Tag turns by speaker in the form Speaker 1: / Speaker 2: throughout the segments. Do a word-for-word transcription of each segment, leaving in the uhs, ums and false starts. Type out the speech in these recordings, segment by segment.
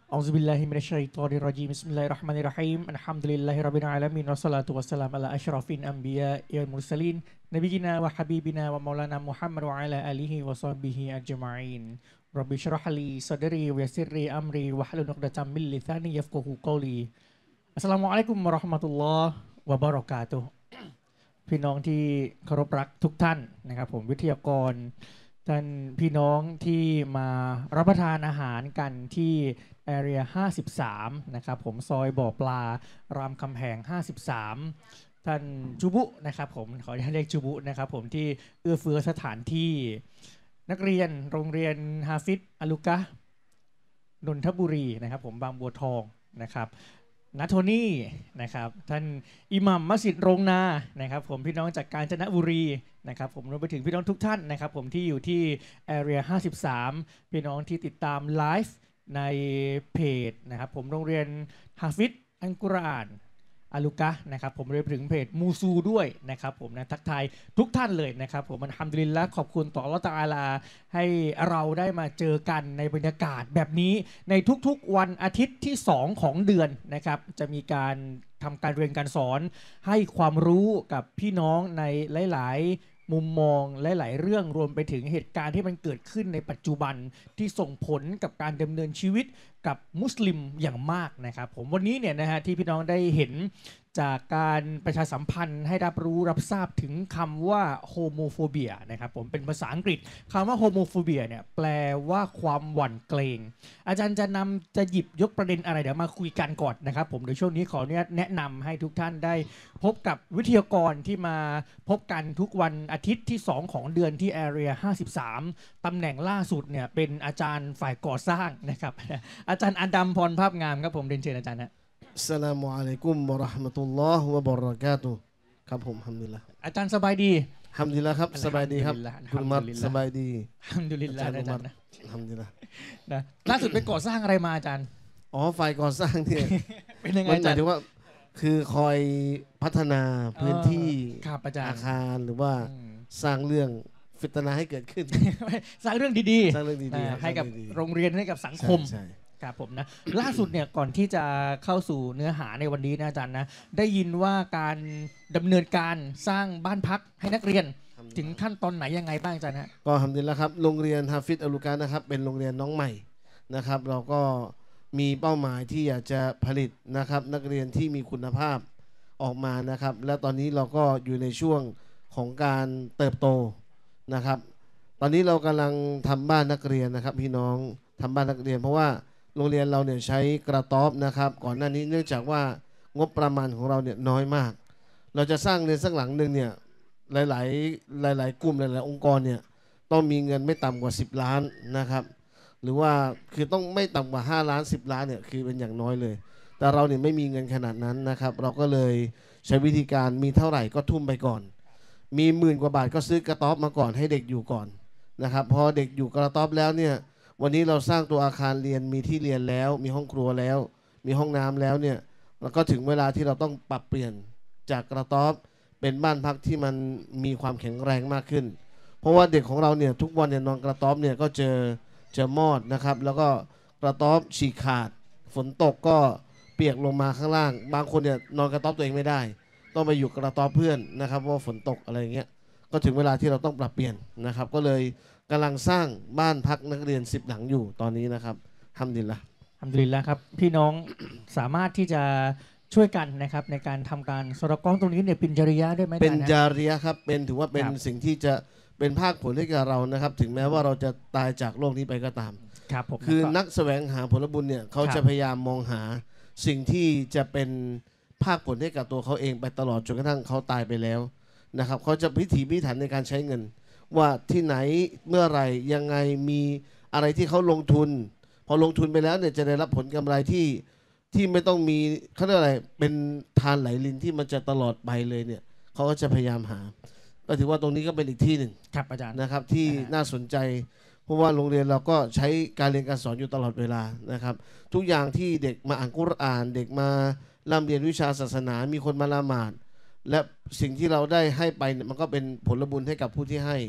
Speaker 1: أعوذ بالله من الشيطان الرجيم بسم الله الرحمن الرحيم الحمد لله رب العالمين والصلاة والسلام على أشرف الأنبياء والمرسلين نبينا وحبيبنا ومولانا محمد وعلى آله وصحبه أجمعين رب اشرح لي صدري ويسر لي أمري واحلل عقدة من لساني يفقهوا قولي السلام عليكم ورحمة الله وبركاته พี่น้องที่เคารพรักทุกท่านนะครับผมวิทยากรท่านพี่น้องที่มารับประทานอาหารกันที่ Area ห้าสิบสามนะครับผมซอยบ่อปลารามคำแหงห้าสิบสามท่านจูบุนะครับผมขออนุญาตเรียกจูบุนะครับผมที่เอื้อเฟื้อสถานที่นักเรียนโรงเรียนฮาฟิซอัลลุกะนนทบุรีนะครับผมบางบัวทองนะครับนัทโทนี่นะครับท่านอิหมัมมัสยิดโรงนานะครับผมพี่น้องจากกาญจนบุรีนะครับผมรวมไปถึงพี่น้องทุกท่านนะครับผมที่อยู่ที่ Area ห้าสิบสามพี่น้องที่ติดตามไลฟ์ในเพจนะครับผมโรงเรียนฮาฟิซอัลกุรอานอัลลุกะนะครับผมรวมไปถึงเพจมูซูด้วยนะครับผมนะทักทายทุกท่านเลยนะครับผมอัลฮัมดุลิลละห์ขอบคุณต่ออัลเลาะห์ตะอาลาให้เราได้มาเจอกันในบรรยากาศแบบนี้ในทุกๆวันอาทิตย์ที่สองของเดือนนะครับจะมีการทำการเรียนการสอนให้ความรู้กับพี่น้องในหลายๆมุมมองหลายๆเรื่องรวมไปถึงเหตุการณ์ที่มันเกิดขึ้นในปัจจุบันที่ส่งผลกับการดำเนินชีวิตกับมุสลิมอย่างมากนะครับผมวันนี้เนี่ยนะฮะที่พี่น้องได้เห็นจากการประชาสัมพันธ์ให้รับรู้รับทราบถึงคำว่าโฮโมโฟเบียนะครับผมเป็นภาษาอังกฤษคำว่าโฮโมโฟเบียเนี่ยแปลว่าความหวั่นเกรงอาจารย์จะนำจะหยิบยกประเด็นอะไรเดี๋ยวมาคุยกันก่อนนะครับผมเดี๋ยวช่วงนี้ขออนุญาตแนะนำให้ทุกท่านได้พบกับวิทยากรที่มาพบกันทุกวันอาทิตย์ที่สองของเดือนที่ Area ห้าสิบสามตำแหน่งล่าสุดเนี่ยเป็นอาจารย์ฝ่ายก่อสร้างนะครับอาจารย์อดัมพรภาพงามครับผมเรียนเชิญอาจารย์นะ
Speaker 2: อัสสลามุอะลัยกุมวะเราะห์มะตุลลอฮ์วะบะเราะกาตุฮ์ครับผมฮัมดุลิลละห์
Speaker 1: อาจารย์สบายดี
Speaker 2: ฮัมดุลิลละห์ครับสบายดีครับคุณมัดสบายดี
Speaker 1: ฮัมดุลิลละห์อาจารย์นะ
Speaker 2: ฮัมดุลิลละห์
Speaker 1: นะล่าสุดไปก่อสร้างอะไรมาอาจารย์
Speaker 2: อ๋อฝ่ายก่อสร้างเนี่ย
Speaker 1: เป็นยังไงอาจารย์
Speaker 2: หมายถึงว่าคือคอยพัฒนาพื้นที่อาคารหรือว่าสร้างเรื่องฟิตนะให้เกิดขึ้น
Speaker 1: สร้างเรื่องดี
Speaker 2: ๆสร้างเรื่องดี
Speaker 1: ๆให้กับโรงเรียนให้กับสังคมครับผมนะล่าสุดเนี่ยก่อนที่จะเข้าสู่เนื้อหาในวันนี้นะอาจารย์นะได้ยินว่าการดำเนินการสร้างบ้านพักให้นักเรียนถึงขั้นตอนไหนยังไงบ้างอาจารย์ฮะ
Speaker 2: ก็ทำดีแล้วครับโรงเรียนฮาฟิซอัลลุกะนะครับเป็นโรงเรียนน้องใหม่นะครับเราก็มีเป้าหมายที่อยากจะผลิตนะครับนักเรียนที่มีคุณภาพออกมานะครับและตอนนี้เราก็อยู่ในช่วงของการเติบโตนะครับตอนนี้เรากำลังทำบ้านนักเรียนนะครับพี่น้องทำบ้านนักเรียนเพราะว่าโรงเรียนเราเนี่ยใช้กระต๊อบนะครับก่อนหน้านี้เนื่องจากว่างบประมาณของเราเนี่ยน้อยมากเราจะสร้างเรียนสักหลังหนึ่งเนี่ยหลายๆหลายๆกลุ่มหลายๆองค์กรเนี่ยต้องมีเงินไม่ต่ำกว่าสิบล้านนะครับหรือว่าคือต้องไม่ต่ำกว่าห้าล้านสิบล้านเนี่ยคือเป็นอย่างน้อยเลยแต่เราเนี่ยไม่มีเงินขนาดนั้นนะครับเราก็เลยใช้วิธีการมีเท่าไหร่ก็ทุ่มไปก่อนมีหมื่นกว่าบาทก็ซื้อกระต๊อบมาก่อนให้เด็กอยู่ก่อนนะครับพอเด็กอยู่กระต๊อบแล้วเนี่ยวันนี้เราสร้างตัวอาคารเรียนมีที่เรียนแล้วมีห้องครัวแล้วมีห้องน้ำแล้วเนี่ยแล้วก็ถึงเวลาที่เราต้องปรับเปลี่ยนจากกระต๊อบเป็นบ้านพักที่มันมีความแข็งแรงมากขึ้นเพราะว่าเด็กของเราเนี่ยทุกวันเนี่ยนอนกระต๊อบเนี่ยก็เจอเจอมอดนะครับแล้วก็กระต๊อบฉีกขาดฝนตกก็เปียกลงมาข้างล่างบางคนเนี่ยนอนกระต๊อบตัวเองไม่ได้ต้องไปอยู่กระต๊อบเพื่อนนะครับเพราะฝนตกอะไรอย่างเงี้ยก็ถึงเวลาที่เราต้องปรับเปลี่ยนนะครับก็เลยกำลังสร้างบ้านพักนักเรียนสิบหลังอยู่ตอนนี้นะครับฮัมดุลิลละห์
Speaker 1: ฮัมดุลิลละห์ครับพี่น้อง สามารถที่จะช่วยกันนะครับในการทำการสรกองตรงนี้เนี่ยเป็นจริยะด้วยไหม
Speaker 2: เป็นจาริยะครับเป็นถือว่าเป็นสิ่งที่จะเป็นภาคผลให้กับเรานะครับถึงแม้ว่าเราจะตายจากโลกนี้ไปก็ตาม
Speaker 1: ครับผม
Speaker 2: คือนักแสวงหาผลบุญเนี่ยเขาจะพยายามมองหาสิ่งที่จะเป็นภาคผลให้กับตัวเขาเองไปตลอดจนกระทั่งเขาตายไปแล้วนะครับเขาจะพิถีพิถันในการใช้เงินว่าที่ไหนเมื่อไหร่ยังไงมีอะไรที่เขาลงทุนพอลงทุนไปแล้วเนี่ยจะได้รับผลกำไรที่ที่ไม่ต้องมีเขาเรียกอะไรเป็นทานไหลลินที่มันจะตลอดไปเลยเนี่ยเขาก็จะพยายามหาก็ถือว่าตรงนี้ก็เป็นอีกที่หนึ่ง
Speaker 1: ครับอาจารย์
Speaker 2: นะครับที่น่าสนใจเพราะว่าโรงเรียนเราก็ใช้การเรียนการสอนอยู่ตลอดเวลานะครับทุกอย่างที่เด็กมาอ่านกุรอานเด็กมาร่ำเรียนวิชาศาสนามีคนมาละหมาดและสิ่งที่เราได้ให้ไปมันก็เป็นผลบุญให้กับผู้ที่ให้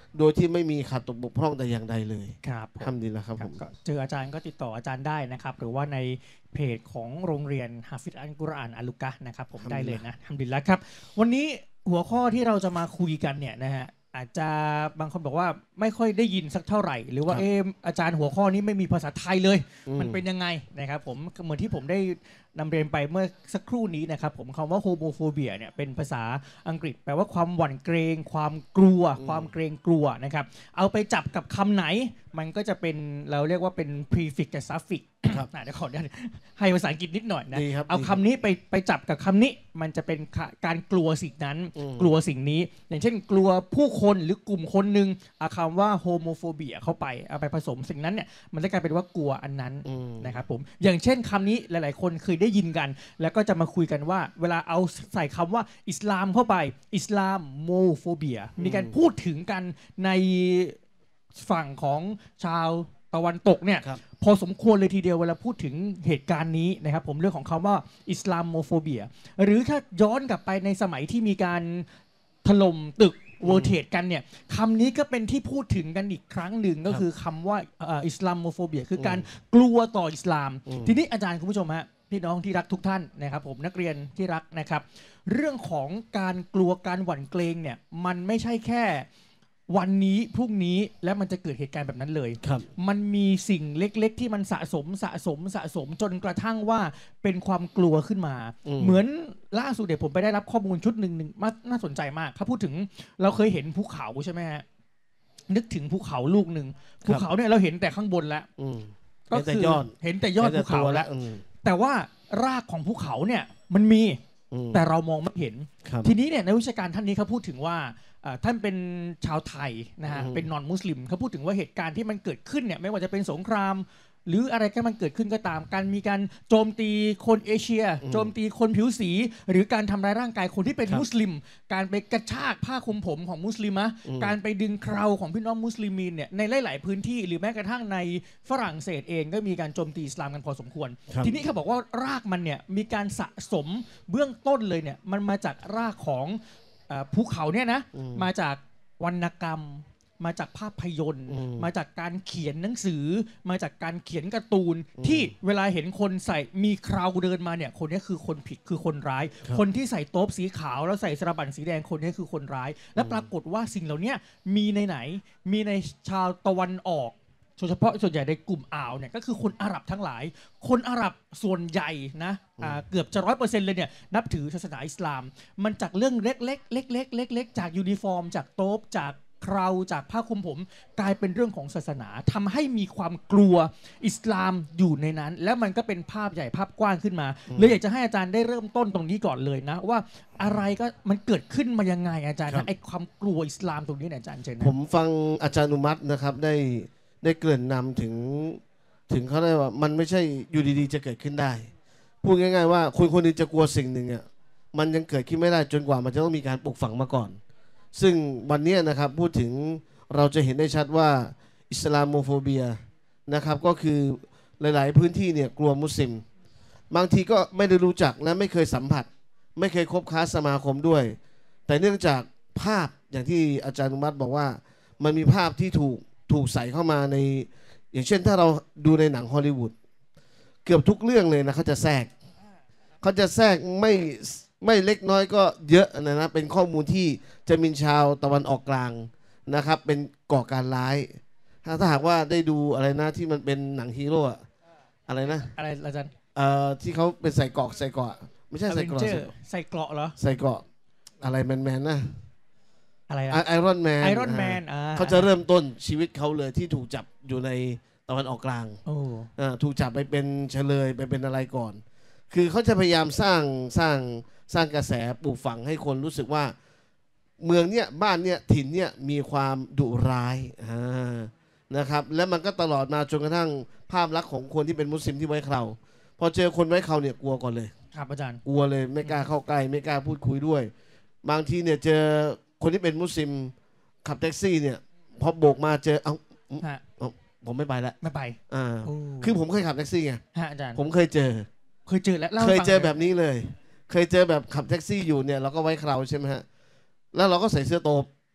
Speaker 2: โดยที่ไม่มีขาดตกบกพร่องแต่อย่างใดเลย
Speaker 1: ครับ
Speaker 2: ทำดีแล้วครับผม
Speaker 1: เจออาจารย์ก็ติดต่ออาจารย์ได้นะครับหรือว่าในเพจของโรงเรียนฮาฟิซอัลกุรอานอัลลุกะห์นะครับผมได้เลยนะทำดีแล้วครับวันนี้หัวข้อที่เราจะมาคุยกันเนี่ยนะฮะอาจจะบางคนบอกว่าไม่ค่อยได้ยินสักเท่าไหร่หรือว่าเอออาจารย์หัวข้อนี้ไม่มีภาษาไทยเลยมันเป็นยังไงนะครับผมเหมือนที่ผมได้นำเรียนไปเมื่อสักครู่นี้นะครับผมคำว่าโฮโมโฟเบียเนี่ยเป็นภาษาอังกฤษแปลว่าความหวั่นเกรงความกลัวความเกรงกลัวนะครับเอาไปจับกับคำไหนมันก็จะเป็นเราเรียกว่าเป็น prefix กับ suffix เดี๋ยวขอให้ภาษาอังกฤษนิดหน่อยนะเอาคำนี้ไปไปจับกับคำนี้มันจะเป็นการกลัวสิ่งนั้นกลัวสิ่งนี้อย่างเช่นกลัวผู้คนหรือกลุ่มคนหนึ่งเอาคำว่าโฮโมโฟเบียเข้าไปเอาไปผสมสิ่งนั้นเนี่ยมันจะกลายเป็นว่ากลัวอันนั้นนะครับผมอย่างเช่นคำนี้หลายๆคนเคยได้ยินกันแล้วก็จะมาคุยกันว่าเวลาเอาใส่คำว่าอิสลามเข้าไปอิสลามโมโฟเบียมีการพูดถึงกันในฝั่งของชาวตะวันตกเนี่ยพอสมควรเลยทีเดียวเวลาพูดถึงเหตุการณ์นี้นะครับผมเรื่องของคำว่าอิสลามโมโฟเบียหรือถ้าย้อนกลับไปในสมัยที่มีการถล่มตึกเวิลด์เทรดกันเนี่ยคำนี้ก็เป็นที่พูดถึงกันอีกครั้งหนึ่งก็คือคำว่าอิสลามโมโฟเบียคือการกลัวต่ออิสลามทีนี้อาจารย์คุณผู้ชมฮะพี่น้องที่รักทุกท่านนะครับผมนักเรียนที่รักนะครับเรื่องของการกลัวการหวั่นเกรงเนี่ยมันไม่ใช่แค่วันนี้พรุ่งนี้แล้วมันจะเกิดเหตุการณ์แบบนั้นเลยมันมีสิ่งเล็กๆที่มันสะสมสะสมสะสมจนกระทั่งว่าเป็นความกลัวขึ้นมาเหมือนล่าสุดเดี๋ยวผมไปได้รับข้อมูลชุดหนึ่งหนึ่งน่าสนใจมากเขาพูดถึงเราเคยเห็นภูเขาใช่ไหมฮะนึกถึงภูเขาลูกหนึ่งภูเขาเนี่ยเราเห็นแต่ข้างบนแล้วก็คือเห็นแต่ยอดภูเขาแล้วแต่ว่ารากของภูเขาเนี่ยมันมีแต่เรามองไม่เห็นทีนี้เนี่ยในวิชาการท่านนี้เขาพูดถึงว่าท่านเป็นชาวไทยนะฮะเป็นนอนมุสลิมเขาพูดถึงว่าเหตุการณ์ที่มันเกิดขึ้นเนี่ยไม่ว่าจะเป็นสงครามหรืออะไรก็มันเกิดขึ้นก็ตามการมีการโจมตีคนเอเชียโจมตีคนผิวสีหรือการทำร้ายร่างกายคนที่เป็นมุสลิมการไปกระชากผ้าคลุมผมของมุสลิมะการไปดึงเคราของพี่น้องมุสลิมีนเนี่ยในหลายๆพื้นที่หรือแม้กระทั่งในฝรั่งเศสเองก็มีการโจมตีอิสลามกันพอสมควรทีนี้เขาบอกว่ารากมันเนี่ยมีการสะสมเบื้องต้นเลยเนี่ยมันมาจากรากของภูเขาเนี่ยนะมาจากวรรณกรรมมาจากภาพยนตร์มาจากการเขียนหนังสือมาจากการเขียนการ์ตูนที่เวลาเห็นคนใส่มีคราวเดินมาเนี่ยคนนี้คือคนผิดคือคนร้ายคนที่ใส่โต๊ะสีขาวแล้วใส่สระบันสีแดงคนนี้คือคนร้ายและปรากฏว่าสิ่งเหล่านี้มีในไหนมีในชาวตะวันออกโดยเฉพาะส่วนใหญ่ในกลุ่มอ่าวเนี่ยก็คือคนอาหรับทั้งหลายคนอาหรับส่วนใหญ่นะเกือบจะร้อยเปอร์เซ็นต์เลยเนี่ยนับถือศาสนาอิสลามมันจากเรื่องเล็กๆเล็กๆเล็กๆจากยูนิฟอร์มจากโต๊ะจากคราวจากผ้าคลุมผมกลายเป็นเรื่องของศาสนาทำให้มีความกลัวอิสลามอยู่ในนั้นแล้วมันก็เป็นภาพใหญ่ภาพกว้างขึ้นมาเลยอยากจะให้อาจารย์ได้เริ่มต้นตรงนี้ก่อนเลยนะว่าอะไรก็มันเกิดขึ้นมายังไงอาจารย์ไอ้ความกลัวอิสลามตรงนี้เนี่ยอาจารย์เจน
Speaker 2: ผมฟังอาจารย์อุมัตนะครับได้ได้เกริ่นนำถึงถึงเขาได้ว่ามันไม่ใช่อยู่ดีๆจะเกิดขึ้นได้พูดง่ายๆว่าคนคนนึงจะกลัวสิ่งหนึ่งอ่ะมันยังเกิดขึ้นไม่ได้จนกว่ามันจะต้องมีการปลูกฝังมาก่อนซึ่งวันนี้นะครับพูดถึงเราจะเห็นได้ชัดว่าอิสลามโมโฟเบียนะครับก็คือหลายๆพื้นที่เนี่ยกลัวมุสลิมบางทีก็ไม่ได้รู้จักและไม่เคยสัมผัสไม่เคยคบค้าสมาคมด้วยแต่เนื่องจากภาพอย่างที่อาจารย์อุมัตบอกว่ามันมีภาพที่ถูกถูกใส่เข้ามาในอย่างเช่นถ้าเราดูในหนังฮอลลีวูดเกือบทุกเรื่องเลยนะเขาจะแทรกเขาจะแทรกไม่ไม่เล็กน้อยก็เยอะนะนะเป็นข้อมูลที่จะมีชาวตะวันออกกลางนะครับเป็นก่อการร้ายถ้าถ้าหากว่าได้ดูอะไรนะที่มันเป็นหนังฮีโร่อะไรนะ
Speaker 1: อะไรอาจารย์
Speaker 2: เอ่อที่เขาเป็นใส่เกราะใส่เกราะไม่ใช่ใส่เกราะ
Speaker 1: ใส่เกราะเหรอ
Speaker 2: ใส่เกราะอะไรแมนแมนนะ
Speaker 1: อะไร
Speaker 2: ไอรอนแมน
Speaker 1: ไอรอนแมน
Speaker 2: เขาจะเริ่มต้นชีวิตเขาเลยที่ถูกจับอยู่ในตะวันออกกลางถูกจับไปเป็นเฉลยไปเป็นอะไรก่อนคือเขาจะพยายามสร้างสร้างสร้างกระแสปลูกฝังให้คนรู้สึกว่าเมืองเนี้ยบ้านเนี้ยถิ่นเนี้ยมีความดุร้ายนะครับและมันก็ตลอดมาจนกระทั่งภาพลักษณ์ของคนที่เป็นมุสลิมที่ไว้เคราพอเจอคนไว้เคราเนี่ยกลัวก่อนเลย
Speaker 1: ครับอาจารย์
Speaker 2: กลัวเลยไม่กล้าเข้าใกล้ไม่กล้าพูดคุยด้วยบางทีเนี่ยเจอคนที่เป็นมุสลิมขับแท็กซี่เนี่ยพอโบกมาเจอเอ้าผมไม่ไปแล้ว
Speaker 1: ไม่ไป
Speaker 2: อ่าคือผมเคยขับแท็กซี่ไง
Speaker 1: อาจารย์
Speaker 2: ผมเคยเจอ
Speaker 1: เคยเจอแล้ว
Speaker 2: เคยเจอแบบนี้เลยเคยเจอแบบขับแท็กซี่อยู่เนี่ยเราก็ไว้เคราใช่ไหมฮะแล้วเราก็ใส่เสื้อโต๊ะ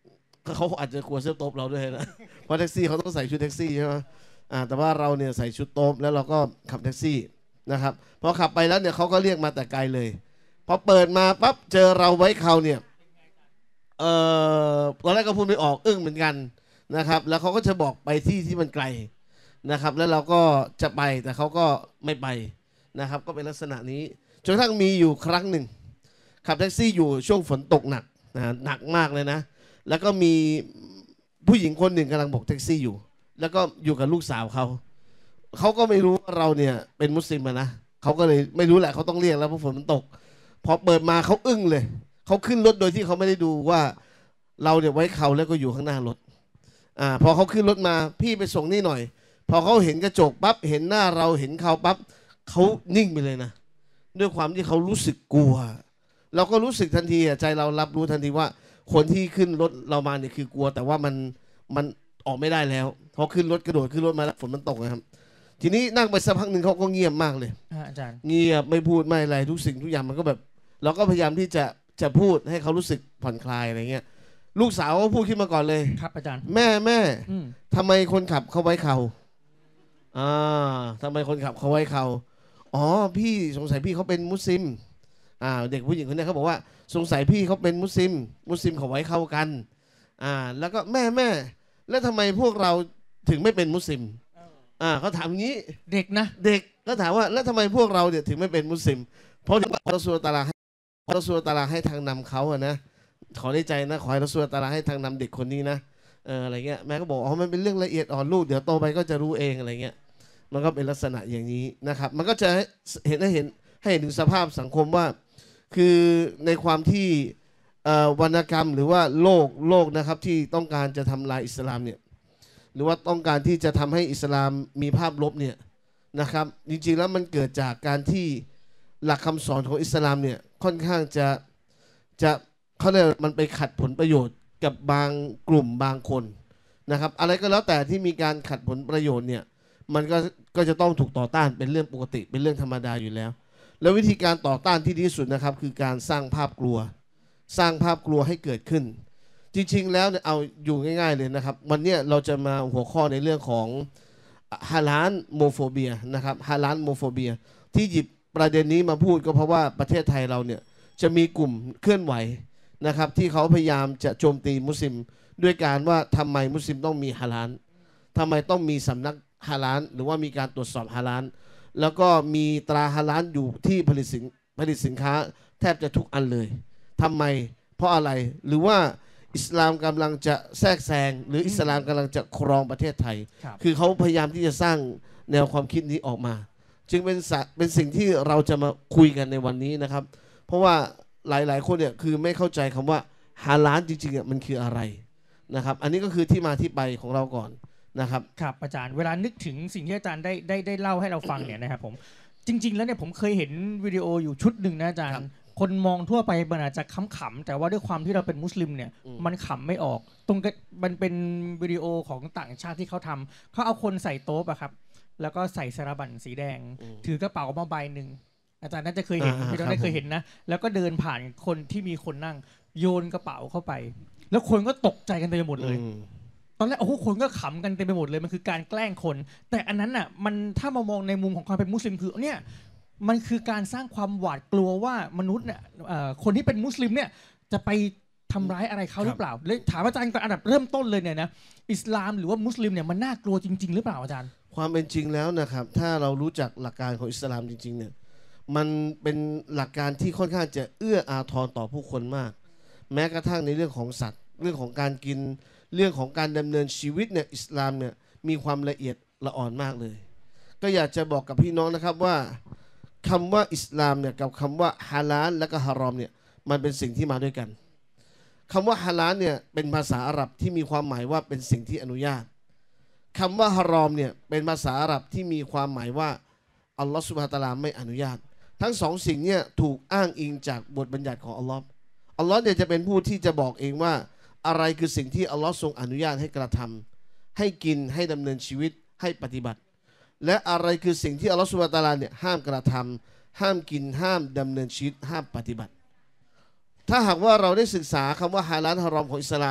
Speaker 2: เขาอาจจะกลัวเสื้อโต๊ะเราด้วยนะเพราะแท็กซี่เขาต้องใส่ชุดแท็กซี่ใช่ไหมอ่าแต่ว่าเราเนี่ยใส่ชุดโต๊ะแล้วเราก็ขับแท็กซี่นะครับพอขับไปแล้วเนี่ยเขาก็เรียกมาแต่ไกลเลยพอเปิดมาปั๊บเจอเราไว้เขาเนี่ยเอ่อตอนแรกก็พูดไม่ออกอึ้งเหมือนกันนะครับแล้วเขาก็จะบอกไปที่ที่มันไกลนะครับแล้วเราก็จะไปแต่เขาก็ไม่ไปนะครับก็เป็นลักษณะนี้จนกระทั่งมีอยู่ครั้งหนึ่งขับแท็กซี่อยู่ช่วงฝนตกหนักนะหนักมากเลยนะแล้วก็มีผู้หญิงคนหนึ่งกำลังโบกแท็กซี่อยู่แล้วก็อยู่กับลูกสาวเขาเขาก็ไม่รู้ว่าเราเนี่ยเป็นมุสลิมนะเขาก็เลยไม่รู้แหละเขาต้องเรียกแล้วเพราะฝนมันตกพอเปิดมาเขาอึ้งเลยเขาขึ้นรถโดยที่เขาไม่ได้ดูว่าเราเนี่ยไว้เขาแล้วก็อยู่ข้างหน้ารถอ่าพอเขาขึ้นรถมาพี่ไปส่งนี่หน่อยพอเขาเห็นกระจกปั๊บเห็นหน้าเราเห็นเขาปั๊บเขานิ่งไปเลยนะด้วยความที่เขารู้สึกกลัวเราก็รู้สึกทันทีใจเรารับรู้ทันทีว่าคนที่ขึ้นรถเรามาเนี่ยคือกลัวแต่ว่ามันมันออกไม่ได้แล้วพอขึ้นรถกระโดดขึ้นรถมาแล้วฝนมันตกนะครับทีนี้นั่งไปสักพักหนึ่งเขาก็เงียบมากเลย
Speaker 1: อาจารย์
Speaker 2: เงียบไม่พูดไม่อะไรทุกสิ่งทุกอย่างมันก็แบบเราก็พยายามที่จะจะพูดให้เขารู้สึกผ่อนคลายอะไรเงี้ยลูกสาวก็พูดขึ้นมาก่อนเลย
Speaker 1: ครับอาจารย์
Speaker 2: แม่แม่ทำไมคนขับเขาไว้เขาอ่าทำไมคนขับเขาไว้เขาอ๋อพี่สงสัยพี่เขาเป็นมุสลิมอ่าเด็กผู้หญิงคนนี้เขาบอกว่าสงสัยพี่เขาเป็นมุสลิมมุสลิมเขาไว้เข้ากันอ่าแล้วก็แม่แม่แล้วทำไมพวกเราถึงไม่เป็นมุสลิมอ่าเขาถามงี้
Speaker 1: เด็กนะ
Speaker 2: เด็กก็ถามว่าแล้วทำไมพวกเราเนี่ยถึงไม่เป็นมุสลิมเพราะอัลลอฮฺซุบฮานะฮูวะตะอาลาให้อัลลอฮฺซุบฮานะฮูวะตะอาลาให้ทางนำเขาอะนะขอได้ใจนะขอให้อัลลอฮฺซุบฮานะฮูวะตะอาลาให้ทางนำเด็กคนนี้นะเอออะไรเงี้ยแม่ก็บอกอ๋อมันเป็นเรื่องละเอียดอ่อนลูกเดี๋ยวโตไปก็จะรู้เองอะไรเงี้ยมันก็เป็นลักษณะอย่างนี้นะครับมันก็จะเห็นให้เห็นให้เห็นถึงสภาพสังคมว่าคือในความที่วรรณกรรมหรือว่าโลกโลกนะครับที่ต้องการจะทำลายอิสลามเนี่ยหรือว่าต้องการที่จะทำให้อิสลามมีภาพลบเนี่ยนะครับจริงๆแล้วมันเกิดจากการที่หลักคำสอนของอิสลามเนี่ยค่อนข้างจะจะเขาเรียกมันไปขัดผลประโยชน์กับบางกลุ่มบางคนนะครับอะไรก็แล้วแต่ที่มีการขัดผลประโยชน์เนี่ยมันก็ก็จะต้องถูกต่อต้านเป็นเรื่องปกติเป็นเรื่องธรรมดาอยู่แล้วแล้ววิธีการต่อต้านที่ดีที่สุดนะครับคือการสร้างภาพกลัวสร้างภาพกลัวให้เกิดขึ้นจริงๆแล้วเนี่ยเอาอยู่ง่ายๆเลยนะครับวันนี้เราจะมาหัวข้อในเรื่องของฮาลาลโมโฟเบียนะครับฮาลาลโมโฟเบียที่หยิบประเด็นนี้มาพูดก็เพราะว่าประเทศไทยเราเนี่ยจะมีกลุ่มเคลื่อนไหวนะครับที่เขาพยายามจะโจมตีมุสลิมด้วยการว่าทำไมมุสลิมต้องมีฮาลาลทำไมต้องมีสำนักฮาลาลหรือว่ามีการตรวจสอบฮาลาลแล้วก็มีตราฮาลาลอยู่ที่ผลิตสินผลิตสินค้าแทบจะทุกอันเลยทำไมเพราะอะไรหรือว่าอิสลามกำลังจะแทรกแซงหรืออิสลามกำลังจะครองประเทศไทย ค, คือเขาพยายามที่จะสร้างแนวความคิดนี้ออกมาจึงเป็นเป็นสิ่งที่เราจะมาคุยกันในวันนี้นะครับเพราะว่าหลายๆคนเนี่ยคือไม่เข้าใจคำว่าฮาลาลจริงๆมันคืออะไรนะครับอันนี้ก็คือที่มาที่ไปของเราก่อนนะครับ
Speaker 1: ครับอาจารย์เวลานึกถึงสิ่งที่อาจารย์ได้ได้ได้เล่าให้เราฟังเนี่ยนะครับผมจริงๆแล้วเนี่ยผมเคยเห็นวิดีโออยู่ชุดหนึ่งนะอาจารย์คนมองทั่วไปมันอาจจะขำๆแต่ว่าด้วยความที่เราเป็นมุสลิมเนี่ยมันขำไม่ออกตรงมันเป็นวิดีโอของต่างชาติที่เขาทำเขาเอาคนใส่โต๊ะอะครับแล้วก็ใส่สารบัญสีแดงถือกระเป๋ามาใบหนึ่งอาจารย์น่าจะเคยเห็นพี่ต้องได้เคยเห็นนะแล้วก็เดินผ่านคนที่มีคนนั่งโยนกระเป๋าเข้าไปแล้วคนก็ตกใจกันเต็มไปหมดเลยตอนแรกโอ้โหคนก็ขำกันเต็มไปหมดเลยมันคือการแกล้งคนแต่อันนั้นอ่ะมันถ้ามามองในมุมของความเป็นมุสลิมคือเนี่ยมันคือการสร้างความหวาดกลัวว่ามนุษย์เนี่ยคนที่เป็นมุสลิมเนี่ยจะไปทำร้ายอะไรเขาหรือเปล่าเลยถามอาจารย์ก่อนอันดับเริ่มต้นเลยเนี่ยนะอิสลามหรือว่ามุสลิมเนี่ยมันน่ากลัวจริงๆหรือเปล่าอาจารย์
Speaker 2: ความเป็นจริงแล้วนะครับถ้าเรารู้จักหลักการของอิสลามจริงๆเนี่ยมันเป็นหลักการที่ค่อนข้างจะเอื้ออาทรต่อผู้คนมากแม้กระทั่งในเรื่องของสัตว์เรื่องของการกินเรื่องของการดำเนินชีวิตเนี่ยอิสลามเนี่ยมีความละเอียดละอ่อนมากเลยก็อยากจะบอกกับพี่น้องนะครับว่าคำว่าอิสลามเนี่ยกับคำว่าฮาลาลและก็ฮารอมเนี่ยมันเป็นสิ่งที่มาด้วยกันคำว่าฮาลาลเนี่ยเป็นภาษาอาหรับที่มีความหมายว่าเป็นสิ่งที่อนุญาตคำว่าฮารอมเนี่ยเป็นภาษาอาหรับที่มีความหมายว่าอัลลอฮฺซุบฮานะฮูวะตะอาลาไม่อนุญาตทั้งสองสิ่งเนี่ยถูกอ้างอิงจากบทบัญญัติของอัลลอฮ์อัลลอฮ์เนี่ยจะเป็นผู้ที่จะบอกเองว่าอะไรคือสิ่งที่อัลลอฮ์ทรงอนุญาตให้กระทำให้กินให้ดำเนินชีวิตให้ปฏิบัติและอะไรคือสิ่งที่อัลลอฮฺซุบฮานะฮูวะตะอาลาเนี่ยห้ามกระทำห้ามกินห้ามดำเนินชีวิตห้ามปฏิบัติถ้าหากว่าเราได้ศึกษาคำว่าฮาลาลฮารอมของอิสลาม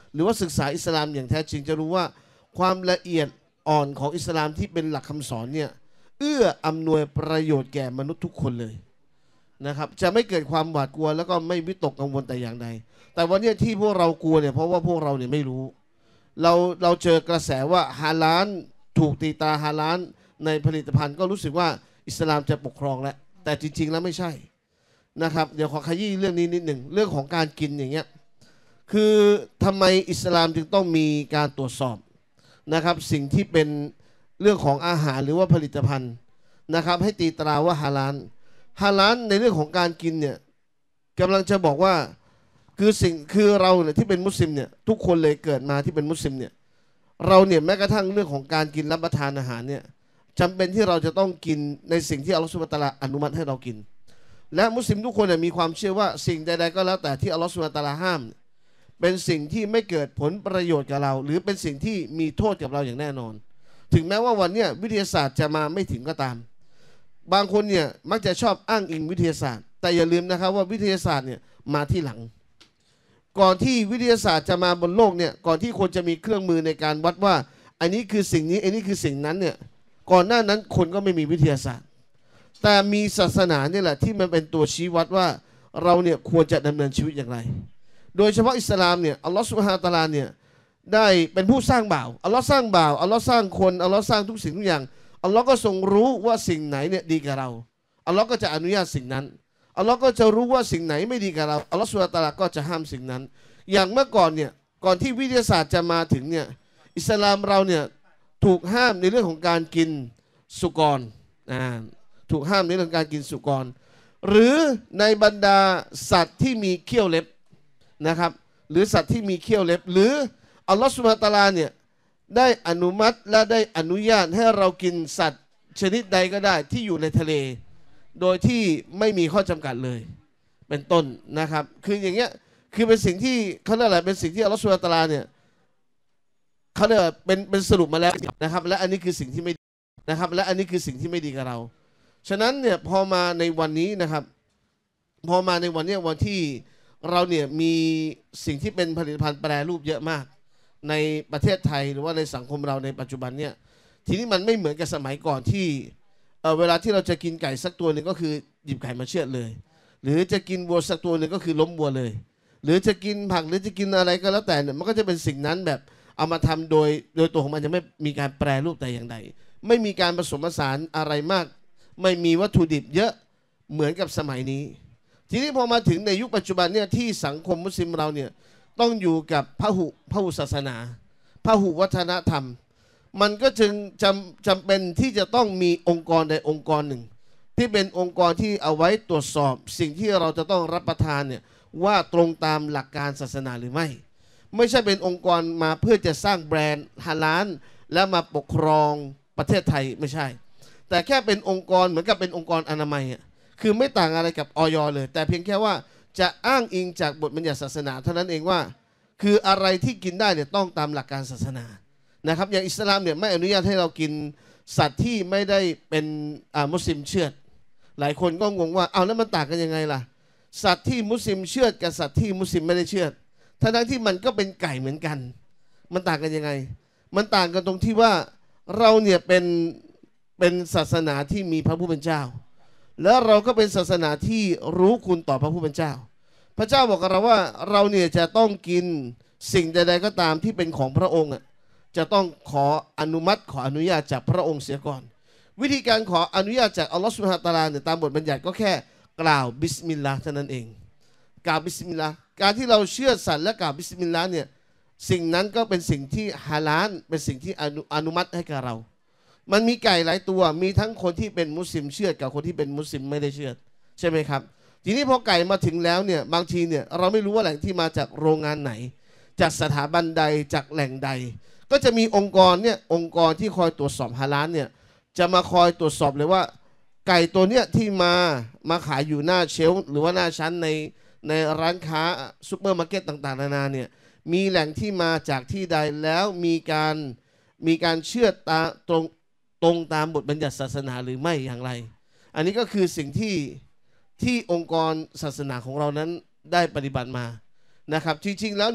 Speaker 2: หรือว่าศึกษาอิสลามอย่างแท้จริงจะรู้ว่าความละเอียดอ่อนของอิสลามที่เป็นหลักคำสอนเนี่ยเอื้ออำนวยประโยชน์แก่มนุษย์ทุกคนเลยนะครับจะไม่เกิดความหวาดกลัวแล้วก็ไม่วิตกกังวลแต่อย่างใดแต่วันนี้ที่พวกเรากลัวเนี่ยเพราะว่าพวกเราเนี่ยไม่รู้เราเราเจอกระแสว่าฮาลาลถูกตีตาฮาลาลในผลิตภัณฑ์ก็รู้สึกว่าอิสลามจะปกครองแล้วแต่จริงๆแล้วไม่ใช่นะครับเดี๋ยวขอขยี้เรื่องนี้นิดหนึ่งเรื่องของการกินอย่างเงี้ยคือทำไมอิสลามจึงต้องมีการตรวจสอบนะครับสิ่งที่เป็นเรื่องของอาหารหรือว่าผลิตภัณฑ์นะครับให้ตีตราว่าฮาลาลฮาลาลในเรื่องของการกินเนี่ยกำลังจะบอกว่าคือสิ่งคือเราเนี่ยที่เป็นมุสลิมเนี่ยทุกคนเลยเกิดมาที่เป็นมุสลิมเนี่ยเราเนี่ยแม้กระทั่งเรื่องของการกินรับประทานอาหารเนี่ยจำเป็นที่เราจะต้องกินในสิ่งที่อัลลอฮฺซุบฮานะฮูวะตะอาลาอนุมัติให้เรากินและมุสลิมทุกคนเนี่ยมีความเชื่อว่าสิ่งใดๆก็แล้วแต่ที่อัลลอฮฺซุบฮานะฮูวะตะอาลาห้ามเป็นสิ่งที่ไม่เกิดผลประโยชน์กับเรา หรือเป็นสิ่งที่มีโทษกับเราอย่างแน่นอนถึงแม้ว่าวันนี้วิทยาศาสตร์จะมาไม่ถึงก็ตามบางคนเนี่ยมักจะชอบอ้างอิงวิทยาศาสตร์แต่อย่าลืมนะครับว่าวิทยาศาสตร์เนี่ยมาที่หลังก่อนที่วิทยาศาสตร์จะมาบนโลกเนี่ยก่อนที่คนจะมีเครื่องมือในการวัดว่าอันนี้คือสิ่งนี้อันนี้คือสิ่งนั้นเนี่ยก่อนหน้านั้นคนก็ไม่มีวิทยาศาสตร์แต่มีศาสนาเนี่ยแหละที่มันเป็นตัวชี้วัดว่าเราเนี่ยควรจะดำเนินชีวิตอย่างไรโดยเฉพาะอิสลามเนี่ยอัลลอฮฺซุบฮานะฮูวะตะอาลาเนี่ยได้เป็นผู้สร้างบ่าวอัลลอฮ์สร้างบ่าวอัลลอฮ์สร้างคนอัลลอฮ์สร้างทุกสิ่งทุกอย่างอัลลอฮ์ก็ทรงรู้ว่าสิ่งไหนเนี่ยดีกับเราอัลลอฮ์ก็จะอนุญาตสิ่งนั้นอัลลอฮ์ก็จะรู้ว่าสิ่งไหนไม่ดีกับเราอัลลอฮ์ซุบฮานะฮูวะตะอาลาก็จะห้ามสิ่งนั้นอย่างเมื่อก่อนเนี่ยก่อนที่วิทยาศาสตร์จะมาถึงเนี่ยอิสลามเราเนี่ยถูกห้ามในเรื่องของการกินสุกรอ่าถูกห้ามในเรื่องการกินสุกรหรือในบรรดาสัตว์ที่มีเขี้ยวเล็บนะครับหรือสัตว์ที่มีเขี้ยวเล็บหรืออัลลอฮฺซุบฮานะฮูวะตะอาลาเนี่ยได้อนุมัติและได้อนุญาตให้เรากินสัตว์ชนิดใดก็ได้ที่อยู่ในทะเลโดยที่ไม่มีข้อจำกัดเลยเป็นต้นนะครับคืออย่างเงี้ยคือเป็นสิ่งที่เขาเรียกอะไรเป็นสิ่งที่อัลลอฮฺซุบฮานะฮูวะตะอาลาเนี่ยเขาเรียกเป็นเป็นสรุปมาแล้วนะครับและอันนี้คือสิ่งที่ไม่นะครับและอันนี้คือสิ่งที่ไม่ดีกับเราฉะนั้นเนี่ยพอมาในวันนี้นะครับพอมาในวันนี้วันที่เราเนี่ยมีสิ่งที่เป็นผลิตภัณฑ์แปรรูปเยอะมากในประเทศไทยหรือว่าในสังคมเราในปัจจุบันเนี่ยทีนี้มันไม่เหมือนกับสมัยก่อนที่ เ, เวลาที่เราจะกินไก่สักตัวหนึ่งก็คือหยิบไก่มาเชือดเลยหรือจะกินวัวสักตัวหนึ่งก็คือล้มวัวเลยหรือจะกินผักหรือจะกินอะไรก็แล้วแต่เนี่ยมันก็จะเป็นสิ่งนั้นแบบเอามาทำโดยโดยตัวของมันจะไม่มีการแปรรูปแต่อย่างใดไม่มีการผสมผสานอะไรมากไม่มีวัตถุดิบเยอะเหมือนกับสมัยนี้ทีนี้พอมาถึงในยุคปัจจุบันเนี่ยที่สังคมมุสลิมเราเนี่ยต้องอยู่กับพหุพหุศาสนาพหุวัฒนธรรมมันก็จึงจำจำเป็นที่จะต้องมีองค์กรใดองค์กรหนึ่งที่เป็นองค์กรที่เอาไว้ตรวจสอบสิ่งที่เราจะต้องรับประทานเนี่ยว่าตรงตามหลักการศาสนาหรือไม่ไม่ใช่เป็นองค์กรมาเพื่อจะสร้างแบรนด์ฮาลาลและมาปกครองประเทศไทยไม่ใช่แต่แค่เป็นองค์กรเหมือนกับเป็นองค์กรอนามัยคือไม่ต่างอะไรกับอย.เลยแต่เพียงแค่ว่าจะอ้างอิงจากบทบัญญัติศาสนาเท่านั้นเองว่าคืออะไรที่กินได้เนี่ยต้องตามหลักการศาสนานะครับอย่างอิสลามเนี่ยไม่อนุญาตให้เรากินสัตว์ที่ไม่ได้เป็นมุสลิมเชือดหลายคนก็งงว่าเอาแล้วมันต่างกันยังไงล่ะสัตว์ที่มุสลิมเชือดกับสัตว์ที่มุสลิมไม่ได้เชือดทั้งที่มันก็เป็นไก่เหมือนกันมันต่างกันยังไงมันต่างกันตรงที่ว่าเราเนี่ยเป็นเป็นศาสนาที่มีพระผู้เป็นเจ้าแล้วเราก็เป็นศาสนาที่รู้คุณต่อพระผู้เป็นเจ้าพระเจ้าบอกกับเราว่าเราเนี่ยจะต้องกินสิ่งใดๆก็ตามที่เป็นของพระองค์จะต้องขออนุมัติขออนุญาตจากพระองค์เสียก่อนวิธีการขออนุญาตจากอัลลอฮฺซุบฮานะฮูวะตะอาลาเนี่ยตามบทบัญญัติก็แค่กล่าวบิสมิลลาห์เท่านั้นเองกล่าวบิสมิลลาห์การที่เราเชื่อสัตว์และกล่าวบิสมิลลาห์เนี่ยสิ่งนั้นก็เป็นสิ่งที่ฮาลาลเป็นสิ่งที่อนุอนุมัติให้กับเรามันมีไก่หลายตัวมีทั้งคนที่เป็นมุสลิมเชื่อกับคนที่เป็นมุสลิมไม่ได้เชื่อใช่ไหมครับทีนี้พอไก่มาถึงแล้วเนี่ยบางทีเนี่ยเราไม่รู้ว่าแหล่งที่มาจากโรงงานไหนจากสถาบันใดจากแหล่งใดก็จะมีองค์กรเนี่ยองค์กรที่คอยตรวจสอบฮาลาลเนี่ยจะมาคอยตรวจสอบเลยว่าไก่ตัวเนี้ยที่มามาขายอยู่หน้าเชลฟ์หรือว่าหน้าชั้นในในร้านค้าซุปเปอร์มาร์เก็ตต่างๆนานาเนี่ยมีแหล่งที่มาจากที่ใดแล้วมีการมีการเชื่อตาตรงตรงตามบทบัญญัติศาสนาหรือไม่อย่างไร อันนี้ก็คือสิ่งที่ที่องค์กรศาสนาของเรานั้นได้ปฏิบัติมานะครับจริงๆแล้วเนี่ย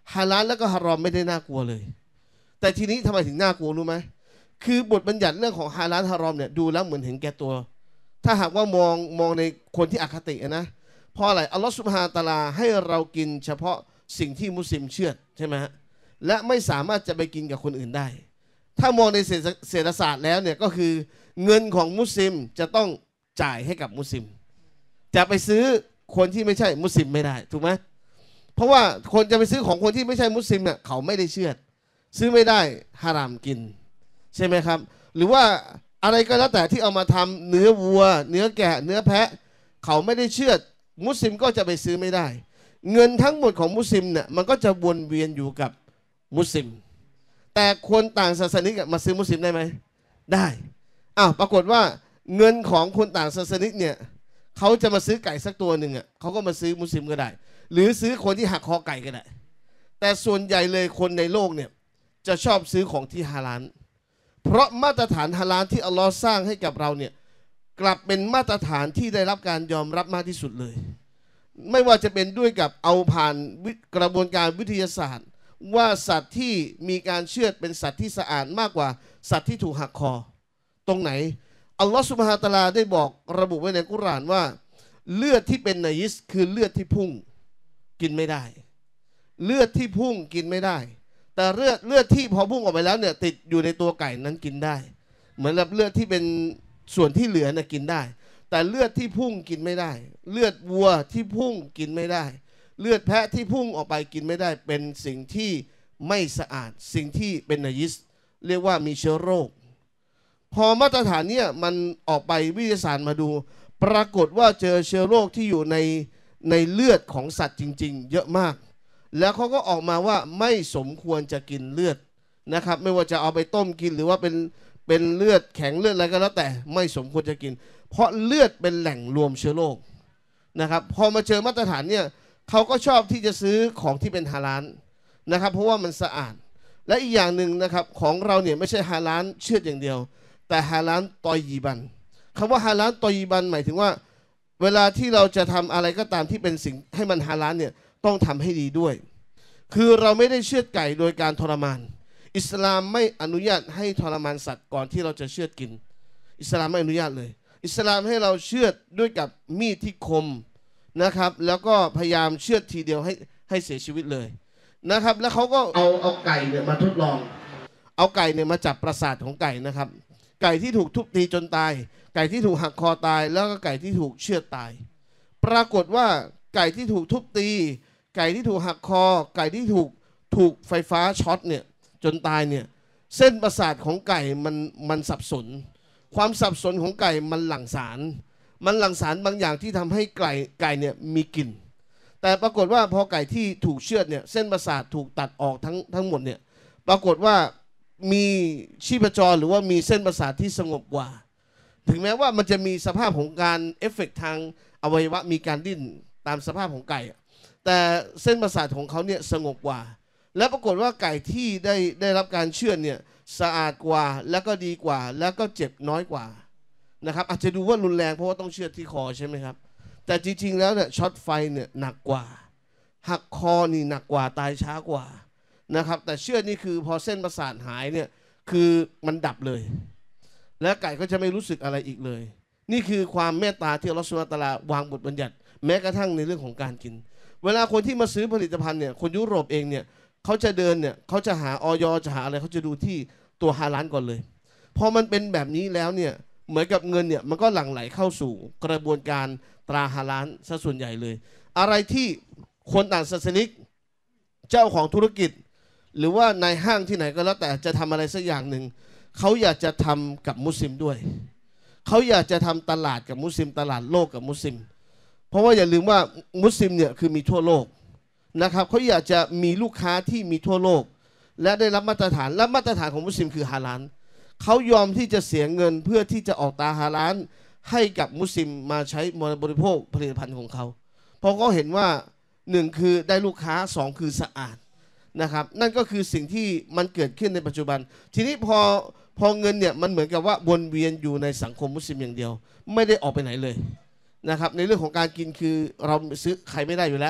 Speaker 2: ฮาลาลแล้วก็ฮารอมไม่ได้น่ากลัวเลยแต่ทีนี้ทำไมถึงน่ากลัวรู้ไหมคือบทบัญญัติเรื่องของฮาลาลฮารอมเนี่ยดูแล้วเหมือนเห็นแก่ตัวถ้าหากว่ามองมองในคนที่อคตินะเพราะอะไรอัลลอฮฺซุบฮานะฮูวะตะอาลาให้เรากินเฉพาะสิ่งที่มุสลิมเชื่อใช่ไหมฮะและไม่สามารถจะไปกินกับคนอื่นได้ถ้ามองในเศรษฐศาสตร์แล้วเนี่ยก็คือเงินของมุสลิมจะต้องจ่ายให้กับมุสลิมจะไปซื้อคนที่ไม่ใช่มุสลิมไม่ได้ถูกไหมเพราะว่าคนจะไปซื้อของคนที่ไม่ใช่มุสลิมเนี่ยเขาไม่ได้เชื่อซื้อไม่ได้ฮารามกินใช่ไหมครับหรือว่าอะไรก็แล้วแต่ที่เอามาทำเนื้อวัวเนื้อแกะเนื้อแพะเขาไม่ได้เชื่อมุสลิมก็จะไปซื้อไม่ได้เงินทั้งหมดของมุสลิมเนี่ยมันก็จะวนเวียนอยู่กับมุสลิมแต่คนต่างศาสนิกมาซื้อมุสลิมได้ไหมได้อ้าวปรากฏว่าเงินของคนต่างศาสนิกเนี่ยเขาจะมาซื้อไก่สักตัวหนึ่งอ่ะเขาก็มาซื้อมุสลิมก็ได้หรือซื้อคนที่หักคอไก่ก็ได้แต่ส่วนใหญ่เลยคนในโลกเนี่ยจะชอบซื้อของที่ฮาลาลเพราะมาตรฐานฮาลาลที่อัลลอฮ์สร้างให้กับเราเนี่ยกลับเป็นมาตรฐานที่ได้รับการยอมรับมากที่สุดเลยไม่ว่าจะเป็นด้วยกับเอาผ่านกระบวนการวิทยาศาสตร์ว่าสัตว์ที่มีการเชือดเป็นสัตว์ที่สะอาดมากกว่าสัตว์ที่ถูกหักคอตรงไหนอัลลอฮฺซุบฮานะฮูวะตะอาลาได้บอกระบุไว้ในกุรอานว่าเลือดที่เป็นนายิสคือเลือดที่พุ่งกินไม่ได้เลือดที่พุ่งกินไม่ได้แต่เลือดเลือดที่พอพุ่งออกไปแล้วเนี่ยติดอยู่ในตัวไก่นั้นกินได้เหมือนกับเลือดที่เป็นส่วนที่เหลือเนี่ยกินได้แต่เลือดที่พุ่งกินไม่ได้เลือดวัวที่พุ่งกินไม่ได้เลือดแพะที่พุ่งออกไปกินไม่ได้เป็นสิ่งที่ไม่สะอาดสิ่งที่เป็นนายิสเรียกว่ามีเชื้อโรคพอมาตรฐานเนี่ยมันออกไปวิทยาศาสตร์มาดูปรากฏว่าเจอเชื้อโรคที่อยู่ในในเลือดของสัตว์จริงๆเยอะมากแล้วเขาก็ออกมาว่าไม่สมควรจะกินเลือดนะครับไม่ว่าจะเอาไปต้มกินหรือว่าเป็นเป็นเลือดแข็งเลือดอะไรก็แล้วแต่ไม่สมควรจะกินเพราะเลือดเป็นแหล่งรวมเชื้อโรคนะครับพอมาเจอมาตรฐานเนี่ยเขาก็ชอบที่จะซื้อของที่เป็นฮาลาลนะครับเพราะว่ามันสะอาดและอีกอย่างหนึ่งนะครับของเราเนี่ยไม่ใช่ฮาลาลเชื่ออย่างเดียวแต่ฮาลาลตอยีบันคำว่าฮาลาลตอยีบันหมายถึงว่าเวลาที่เราจะทำอะไรก็ตามที่เป็นสิ่งให้มันฮาลาลเนี่ยต้องทำให้ดีด้วยคือเราไม่ได้เชือดไก่โดยการทรมานอิสลามไม่อนุญาตให้ทรมานสัตว์ก่อนที่เราจะเชือดกินอิสลามไม่อนุญาตเลยอิสลามให้เราเชือดด้วยกับมีดที่คมนะครับแล้วก็พยายามเชือดทีเดียวให้ให้เสียชีวิตเลยนะครับแล้วเขาก็เอาเอาไก่เนี่ยมาทดลองเอาไก่เนี่ยมาจับประสาทของไก่นะครับไก่ที่ถูกทุบตีจนตายไก่ที่ถูกหักคอตายแล้วก็ไก่ที่ถูกเชือดตายปรากฏว่าไก่ที่ถูกทุบตีไก่ที่ถูกหักคอไก่ที่ถูกถูกไฟฟ้าช็อตเนี่ยจนตายเนี่ยเส้นประสาทของไก่มันมันสับสนความสับสนของไก่มันหลั่งสารมันหลั่งสารบางอย่างที่ทำให้ไก่ไก่เนี่ยมีกลิ่นแต่ปรากฏว่าพอไก่ที่ถูกเชือดเนี่ยเส้นประสาทถูกตัดออกทั้งทั้งหมดเนี่ยปรากฏว่ามีชีพจรหรือว่ามีเส้นประสาทที่สงบกว่าถึงแม้ว่ามันจะมีสภาพของการเอฟเฟกต์ทางอวัยวะมีการดิ้นตามสภาพของไก่แต่เส้นประสาทของเขาเนี่ยสงบกว่าและปรากฏว่าไก่ที่ได้ได้รับการเชือดเนี่ยสะอาดกว่าแล้วก็ดีกว่าแล้วก็เจ็บน้อยกว่านะครับอาจจะดูว่ารุนแรงเพราะว่าต้องเชือดที่คอใช่ไหมครับแต่จริงๆแล้วเนี่ยช็อตไฟเนี่ยหนักกว่าหักคอนี่หนักกว่าตายช้ากว่านะครับแต่เชือดนี่คือพอเส้นประสาทหายเนี่ยคือมันดับเลยและไก่ก็จะไม่รู้สึกอะไรอีกเลยนี่คือความเมตตาที่อัลเลาะห์ซุบฮานะฮูวะตะอาลาวางบทบัญญัติแม้กระทั่งในเรื่องของการกินเวลาคนที่มาซื้อผลิตภัณฑ์เนี่ยคนยุโรปเองเนี่ยเขาจะเดินเนี่ยเขาจะหาออยจะหาอะไรเขาจะดูที่ตัวฮาลาลก่อนเลยพอมันเป็นแบบนี้แล้วเนี่ยเหมือนกับเงินเนี่ยมันก็หลั่งไหลเข้าสู่กระบวนการตราฮาลาลซะส่วนใหญ่เลยอะไรที่คนต่างศาสนิกเจ้าของธุรกิจหรือว่าในห้างที่ไหนก็แล้วแต่จะทำอะไรสักอย่างหนึ่งเขาอยากจะทำกับมุสลิมด้วยเขาอยากจะทำตลาดกับมุสลิมตลาดโลกกับมุสลิมเพราะว่าอย่าลืมว่ามุสลิมเนี่ยคือมีทั่วโลกนะครับเขาอยากจะมีลูกค้าที่มีทั่วโลกและได้รับมาตรฐานและมาตรฐานของมุสลิมคือฮาลาลเขายอมที่จะเสียเงินเพื่อที่จะออกตาฮาลาลให้กับมุสลิมมาใช้บริโภคผลิตภัณฑ์ของเขาเพราะเขาเห็นว่าหนึ่งคือได้ลูกค้าสองคือสะอาดนะครับนั่นก็คือสิ่งที่มันเกิดขึ้นในปัจจุบันทีนี้พอพอเงินเนี่ยมันเหมือนกับว่าวนเวียนอยู่ในสังคมมุสลิมอย่างเดียวไม่ได้ออกไปไหนเลยนะครับในเรื่องของการกินคือเราซื้อใครไม่ได้อยู่แล้ว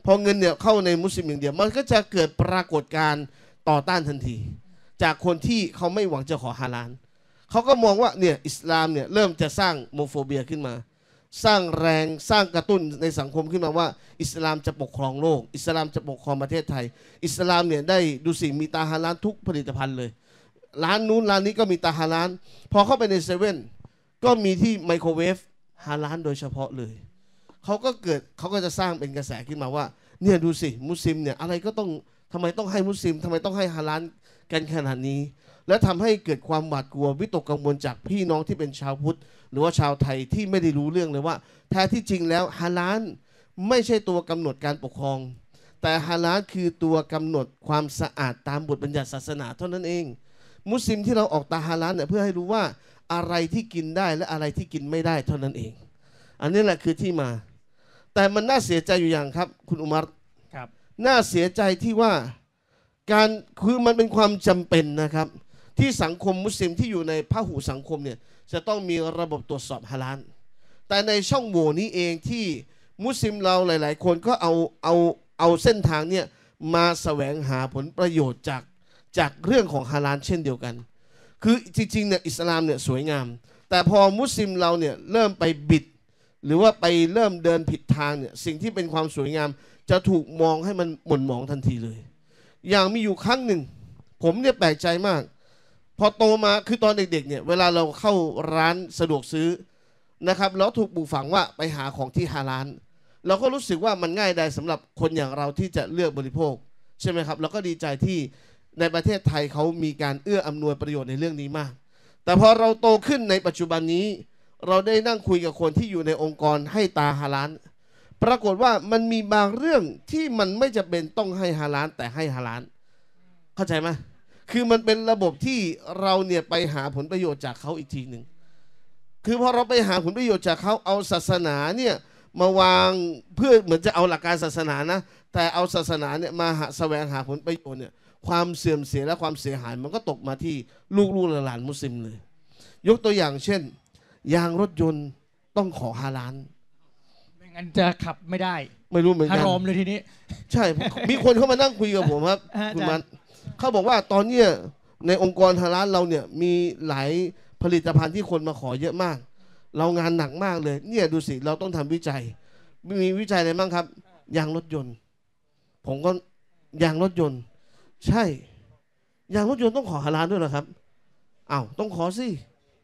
Speaker 2: พอเงินเนี่ยเข้าในมุสลิมอย่างเดียวมันก็จะเกิดปรากฏการณ์ต่อต้านทันทีจากคนที่เขาไม่หวังจะขอฮาลาลเขาก็มองว่าเนี่ยอิสลามเนี่ยเริ่มจะสร้างโมโฟเบียขึ้นมาสร้างแรงสร้างกระตุ้นในสังคมขึ้นมาว่าอิสลามจะปกครองโลกอิสลามจะปกครองประเทศไทยอิสลามเนี่ยได้ดูสิมีตาฮาลาลทุกผลิตภัณฑ์เลยร้านนู้นร้านนี้ก็มีตาฮาลาลพอเข้าไปในเซเว่นก็มีที่ไมโครเวฟฮาลาลโดยเฉพาะเลยเขาก็เกิดเขาก็จะสร้างเป็นกระแสขึ้นมาว่าเนี่ยดูสิมุสลิมเนี่ยอะไรก็ต้องทำไมต้องให้มุสลิมทำไมต้องให้ฮาลาลกันขนาดนี้และทำให้เกิดความหวาดกลัววิตกกังวลจากพี่น้องที่เป็นชาวพุทธหรือว่าชาวไทยที่ไม่ได้รู้เรื่องเลยว่าแท้ที่จริงแล้วฮาลาลไม่ใช่ตัวกำหนดการปกครองแต่ฮาลาลคือตัวกำหนดความสะอาดตามบทบัญญัติศาสนาเท่านั้นเองมุสลิมที่เราออกตาฮาลาลเนี่ยเพื่อให้รู้ว่าอะไรที่กินได้และอะไรที่กินไม่ได้เท่านั้นเองอันนี้แหละคือที่มาแต่มันน่าเสียใจอยู่อย่างครับคุณอุมัรครับน่าเสียใจที่ว่าการคือมันเป็นความจำเป็นนะครับที่สังคมมุสลิมที่อยู่ในพหุสังคมเนี่ยจะต้องมีระบบตรวจสอบฮาลาลแต่ในช่องโหว่นี้เองที่มุสลิมเราหลายๆคนก็เอาเอาเอาเส้นทางเนี่ยมาแสวงหาผลประโยชน์จากจากเรื่องของฮาลาลเช่นเดียวกันคือจริงๆเนี่ยอิสลามเนี่ยสวยงามแต่พอมุสลิมเราเนี่ยเริ่มไปบิดหรือว่าไปเริ่มเดินผิดทางเนี่ยสิ่งที่เป็นความสวยงามจะถูกมองให้มันหม่นหมองทันทีเลยอย่างมีอยู่ครั้งหนึ่งผมเนี่ยแปลกใจมากพอโตมาคือตอนเด็กๆเนี่ยเวลาเราเข้าร้านสะดวกซื้อนะครับแล้วถูกปลูกฝังว่าไปหาของที่ฮาลาลเราก็รู้สึกว่ามันง่ายได้สำหรับคนอย่างเราที่จะเลือกบริโภคใช่ไหมครับเราก็ดีใจที่ในประเทศไทยเขามีการเอื้ออำนวยประโยชน์ในเรื่องนี้มากแต่พอเราโตขึ้นในปัจจุบันนี้เราได้นั่งคุยกับคนที่อยู่ในองค์กรให้ตาฮาลาลปรากฏว่ามันมีบางเรื่องที่มันไม่จำเป็นต้องให้ฮาลาลแต่ให้ฮาลาลเข้าใจไหมคือมันเป็นระบบที่เราเนี่ยไปหาผลประโยชน์จากเขาอีกทีหนึ่งคือพอเราไปหาผลประโยชน์จากเขาเอาศาสนาเนี่ยมาวางเพื่อเหมือนจะเอาหลักการศาสนานะแต่เอาศาสนาเนี่ยมาหาแสวงหาผลประโยชน์เนี่ยความเสื่อมเสียและความเสียหายมันก็ตกมาที่ลูกๆหลานมุสลิมเลยยกตัวอย่างเช่นยางรถยนต์ต้องขอฮาลาล
Speaker 1: ไม่งั้นจะขับไม่ได้
Speaker 2: ไม่รู้เหมือนกันฮาร
Speaker 1: อมเลยทีนี้
Speaker 2: ใช่มีคนเข้ามานั่งคุยกับผมครับคุณมันเขาบอกว่าตอนนี้ในองค์กรฮาลาลเราเนี่ยมีหลายผลิตภัณฑ์ที่คนมาขอเยอะมากเรางานหนักมากเลยเนี่ยดูสิเราต้องทำวิจัยมีวิจัยอะไรบ้างครับยางรถยนต์ผมก็ยางรถยนต์ใช่ยางรถยนต์ต้องขอฮาลาลด้วยเหรอครับอ้าวต้องขอสิ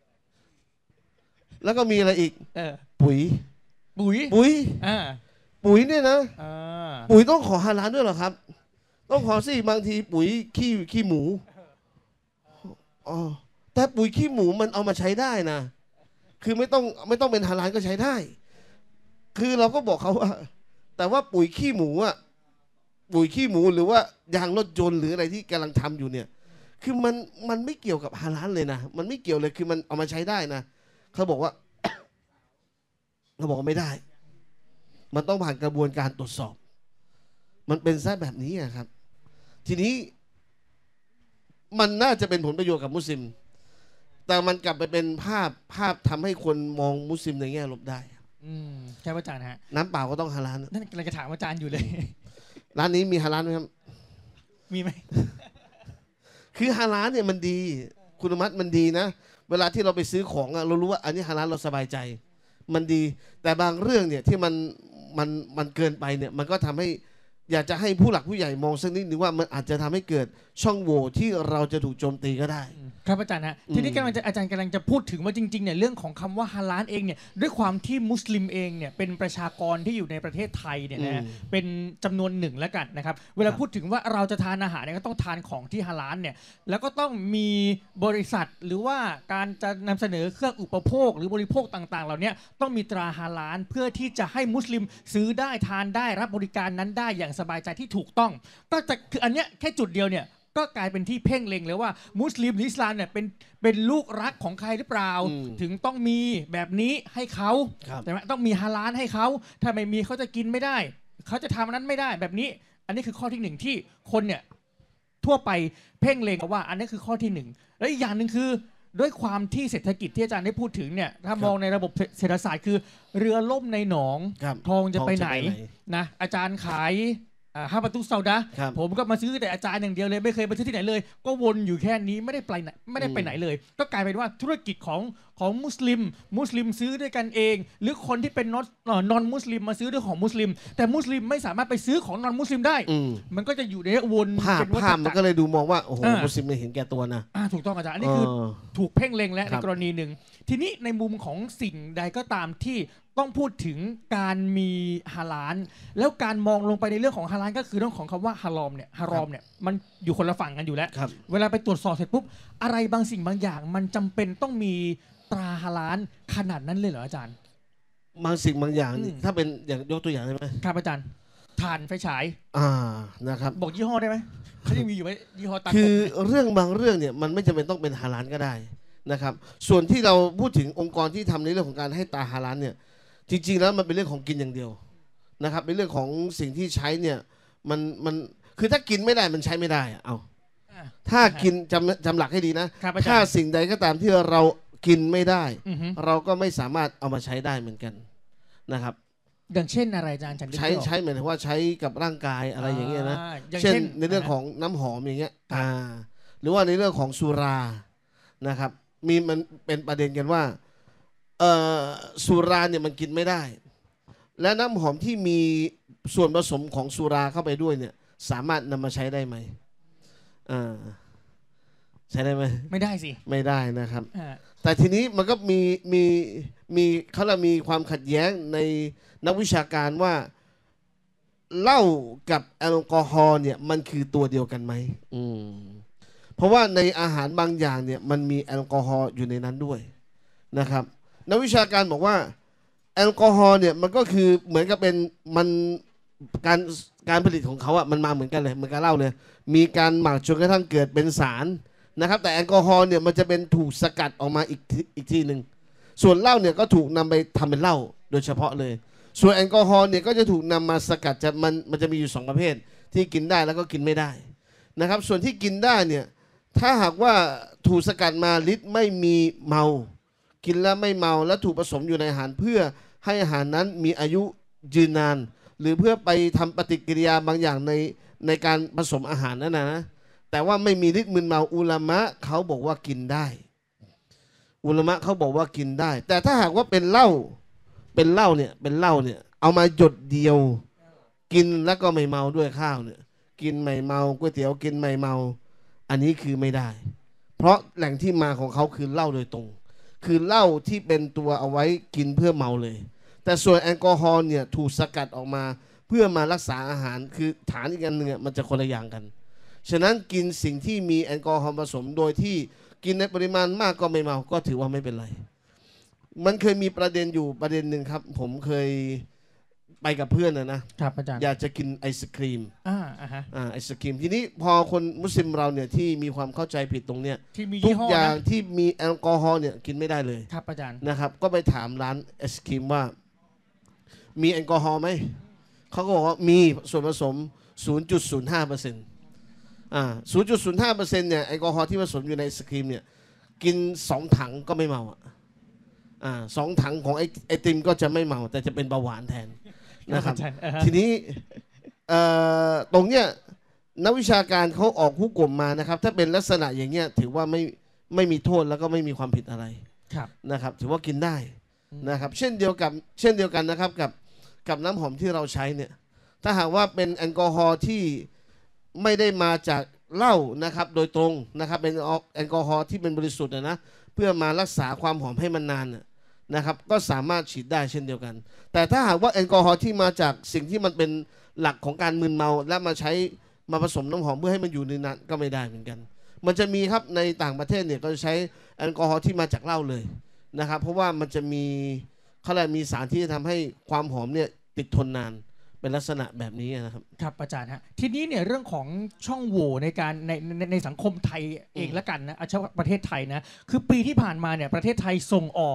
Speaker 2: แล้วก็มีอะไรอีกปุ๋ย
Speaker 1: ปุ๋ย
Speaker 2: ปุ๋ยปุ๋ยเนี่ยนะปุ๋ยต้องขอฮาลาลด้วยเหรอครับต้องขอสิบางทีปุ๋ยขี้ขี้หมูอ๋อแต่ปุ๋ยขี้หมูมันเอามาใช้ได้นะคือไม่ต้องไม่ต้องเป็นฮาลาลก็ใช้ได้คือเราก็บอกเขาว่าแต่ว่าปุ๋ยขี้หมูอ่ะปุ๋ยขี้หมูหรือว่ายางรถยนต์หรืออะไรที่กำลังทำอยู่เนี่ยคือมันมันไม่เกี่ยวกับฮาลาลเลยนะมันไม่เกี่ยวเลยคือมันเอามาใช้ได้นะเขาบอกว่าเขาบอกว่าไม่ได้มันต้องผ่านกระบวนการตรวจสอบมันเป็นซะแบบนี้ครับทีนี้มันน่าจะเป็นผลประโยชน์กับมุสลิมแต่มันกลับไปเป็นภาพภาพทำให้คนมองมุสลิมในแง่ลบได้
Speaker 1: อืมใช่อาจารย์ฮะ
Speaker 2: น้ำเปล่าก็ต้องฮาลาล
Speaker 1: นั่นกำลังจะถามอาจารย์อยู่เลย
Speaker 2: ร้านนี้มีฮาลาลไหมครับ
Speaker 1: มีไหม
Speaker 2: คือฮาลาลเนี่ยมันดีคุณมัดมันดีนะเวลาที่เราไปซื้อของเรารู้ว่าอันนี้ฮาลาลเราสบายใจมันดีแต่บางเรื่องเนี่ยที่มันมันมันเกินไปเนี่ยมันก็ทำให้อยากจะให้ผู้หลักผู้ใหญ่มองสักนิดนึงว่ามันอาจจะทำให้เกิดช่องโหว่ที่เราจะถูกโจมตีก็ได้
Speaker 1: ครับอาจารย์ฮะทีนี้กำลังจะอาจารย์กำลังจะพูดถึงว่าจริงๆเนี่ยเรื่องของคำว่าฮาลาลเองเนี่ยด้วยความที่มุสลิมเองเนี่ยเป็นประชากรที่อยู่ในประเทศไทยเนี่ยนะเป็นจำนวนหนึ่งแล้วกันนะครับเวลาพูดถึงว่าเราจะทานอาหารเนี่ยก็ต้องทานของที่ฮาลาลเนี่ยแล้วก็ต้องมีบริษัทหรือว่าการจะนำเสนอเครื่องอุปโภคหรือบริโภคต่างๆเหล่านี้ต้องมีตราฮาลาลเพื่อที่จะให้มุสลิมซื้อได้ทานได้รับบริการนั้นได้อย่างสบายใจที่ถูกต้องก็จะคืออันเนี้ยแค่จุดเดียวเนี่ยก็กลายเป็นที่เพ่งเล็งเลยว่ามุสลิมหรืออิสลามเนี่ยเป็นเป็นลูกรักของใครหรือเปล่าถึงต้องมีแบบนี้ให้เขาแต่ต้องมีฮาลาลให้เขาถ้าไม่มีเขาจะกินไม่ได้เขาจะทำนั้นไม่ได้แบบนี้อันนี้คือข้อที่หนึ่งที่คนเนี่ยทั่วไปเพ่งเล็งว่าอันนี้คือข้อที่หนึ่งแล้วอีกอย่างหนึ่งคือด้วยความที่เศรษฐกิจที่อาจารย์ได้พูดถึงเนี่ยถ้ามองในระบบเศรษฐศาสตร์คือเรือล่มในหนองทองจะไปไหนนะอาจารย์ขายห้าประตูเซาดะผมก็มาซื้อแต่อาจารย์อย่างเดียวเลยไม่เคยไปซื้อที่ไหนเลยก็วนอยู่แค่นี้ไม่ได้ไปไหนไม่ได้ไปไหนเลยก็กลายเป็นว่าธุรกิจของของมุสลิมมุสลิมซื้อด้วยกันเองหรือคนที่เป็นนอนนอนมุสลิมมาซื้อด้วยของมุสลิมแต่มุสลิมไม่สามารถไปซื้อของนอนมุสลิมได้มันก็จะอยู่ในวน
Speaker 2: ภาพภาพมันก็เลยดูมองว่าโอ้โหมุสลิมไม่เห็นแก่ตัวนะ
Speaker 1: ถูกต้องอาจารย์อันนี้คือถูกเพ่งเล็งและในกรณีหนึ่งทีนี้ในมุมของสิ่งใดก็ตามที่ต้องพูดถึงการมีฮาลาลแล้วการมองลงไปในเรื่องของฮาลาลก็คือเรื่องของคำว่าฮารอมเนี่ยฮารอมเนี่ยมันอยู่คนละฝั่งกันอยู่แล้วเวลาไปตรวจสอบเสร็จปุ๊บอะไรบางสิ่งบางอย่างมันจำเป็นต้องมีตราฮาลาลขนาดนั้นเลยเหรออาจารย์
Speaker 2: บางสิ่งบางอย่างถ้าเป็นอย่างยกตัวอย่างได้ไหม
Speaker 1: ครับอาจารย์ถ่านไฟฉาย
Speaker 2: อ่านะครับ
Speaker 1: บอกยี่ห้อได้ไหมเขาจะมีอยู่ไหมยี่ห้อตัด
Speaker 2: คือเรื่องบางเรื่องเนี่ยมันไม่จำเป็นต้องเป็นฮาลาลก็ได้นะครับส่วนที่เราพูดถึงองค์กรที่ทำในเรื่องของการให้ตราฮาลาลเนี่ยจริงๆแล้วมันเป็นเรื่องของกินอย่างเดียวนะครับเป็นเรื่องของสิ่งที่ใช้เนี่ยมันมันคือถ้ากินไม่ได้มันใช้ไม่ได้เอาถ้ากินจำจำหลักให้ดีนะถ้าสิ่งใดก็ตามที่เรากินไม่ได้เราก็ไม่สามารถเอามาใช้ได้เหมือนกันนะครับ
Speaker 1: อย่างเช่นอะไรอาจารย์
Speaker 2: ใช้ใช้เหมือนว่าใช้กับร่างกายอะไรอย่างเงี้ยนะเช่นในเรื่องของน้ำหอมอย่างเงี้ยอ่าหรือว่าในเรื่องของสุรานะครับมีมันเป็นประเด็นกันว่าสุราเนี่ยมันกินไม่ได้และน้ำหอมที่มีส่วนผสมของสุราเข้าไปด้วยเนี่ยสามารถนำมาใช้ได้ไหมใช้ได้ไหม
Speaker 1: ไม่ได้สิ
Speaker 2: ไม่ได้นะครับแต่ทีนี้มันก็มีมีมีเขาเรามีความขัดแย้งในนักวิชาการว่าเหล้ากับแอลกอฮอล์เนี่ยมันคือตัวเดียวกันไหมอืมเพราะว่าในอาหารบางอย่างเนี่ยมันมีแอลกอฮอล์อยู่ในนั้นด้วยนะครับนักวิชาการบอกว่าแอลกอฮอล์เนี่ยมันก็คือเหมือนกับเป็นมันการการผลิตของเขาอ่ะมันมาเหมือนกันเลยเหมือนกับเหล้าเลยมีการหมักจนกระทั่งเกิดเป็นสารนะครับแต่แอลกอฮอล์เนี่ยมันจะเป็นถูกสกัดออกมาอีกอีกทีหนึ่งส่วนเหล้าเนี่ยก็ถูกนำไปทำเป็นเหล้าโดยเฉพาะเลยส่วนแอลกอฮอล์เนี่ยก็จะถูกนำมาสกัดจะมันมันจะมีอยู่สองประเภทที่กินได้แล้วก็กินไม่ได้นะครับส่วนที่กินได้เนี่ยถ้าหากว่าถูกสกัดมาฤทธิ์ไม่มีเมากินแล้วไม่เมาและถูกผสมอยู่ในอาหารเพื่อให้อาหารนั้นมีอายุยืนนานหรือเพื่อไปทำปฏิกิริยาบางอย่างในในการผสมอาหารนั่นนะแต่ว่าไม่มีฤทธิ์มึนเมาอุลามะเขาบอกว่ากินได้อุลามะเขาบอกว่ากินได้แต่ถ้าหากว่าเป็นเหล้าเป็นเหล้าเนี่ยเป็นเหล้าเนี่ยเอามาหยดเดียวกินแล้วก็ไม่เมาด้วยข้าวเนี่ยกินไม่เมาก๋วยเตี๋ยวกินไม่เมาอันนี้คือไม่ได้เพราะแหล่งที่มาของเขาคือเหล้าโดยตรงคือเหล้าที่เป็นตัวเอาไว้กินเพื่อเมาเลยแต่ส่วนแอลกอฮอล์เนี่ยถูกสกัดออกมาเพื่อมารักษาอาหารคือฐานอีกอันหนึ่งมันจะคนละอย่างกันฉะนั้นกินสิ่งที่มีแอลกอฮอล์ผสมโดยที่กินในปริมาณมากก็ไม่เมาก็ถือว่าไม่เป็นไรมันเคยมีประเด็นอยู่ประเด็นหนึ่งครับผมเคยไปกับเพื่อนนะนะครับอาจารย์อยากจะกินไอศครีมอ่าฮะอ่าไอศครีมทีนี้พอคนมุสลิมเราเนี่ยที่มีความเข้าใจผิดตรงเนี้ยทุกอย่างที่มีแอลกอฮอล์เนี่ยกินไม่ได้เลย
Speaker 1: ครับอาจารย์
Speaker 2: นะครับก็ไปถามร้านไอศครีมว่ามีแอลกอฮอล์ไหมเขาก็บอกว่ามีส่วนผสม ศูนย์จุดศูนย์ห้าเปอร์เซ็นต์ อ่า ศูนย์จุดศูนย์ห้าเปอร์เซ็นต์ เนี่ยแอลกอฮอล์ที่ผสมอยู่ในไอศครีมเนี่ยกินสองถังก็ไม่เมาอ่าสองถังของไอไอติมก็จะไม่เมาแต่จะเป็นเบาหวานแทนนะครับทีนี้ตรงเนี้ยนักวิชาการเขาออกผู้กลมมานะครับถ้าเป็นลักษณะอย่างเงี้ยถือว่าไม่ไม่มีโทษแล้วก็ไม่มีความผิดอะไรนะครับถือว่ากินได้นะครับเช่นเดียวกับเช่นเดียวกันนะครับกับกับน้ำหอมที่เราใช้เนี่ยถ้าหากว่าเป็นแอลกอฮอล์ที่ไม่ได้มาจากเหล้านะครับโดยตรงนะครับเป็นแอลกอฮอล์ที่เป็นบริสุทธิ์นะเพื่อมารักษาความหอมให้มันนานนะครับก็สามารถฉีดได้เช่นเดียวกันแต่ถ้าหากว่าแอลกอฮอล์ที่มาจากสิ่งที่มันเป็นหลักของการมึนเมาและมาใช้มาผสมน้ำหอมเพื่อให้มันอยู่นานก็ไม่ได้เหมือนกันมันจะมีครับในต่างประเทศเนี่ยก็จะใช้แอลกอฮอล์ที่มาจากเหล้าเลยนะครับเพราะว่ามันจะมีเขาเรียกมีสารที่จะทำให้ความหอมเนี่ยติดทนนานเป็นลักษณะแบบนี้นะครับ
Speaker 1: ครับอาจารย์ฮะทีนี้เนี่ยเรื่องของช่องโหว่ในการในในในสังคมไทยเองละกันนะเอาเฉพาะประเทศไทยนะคือปีที่ผ่านมาเนี่ยประเทศไทยส่งออก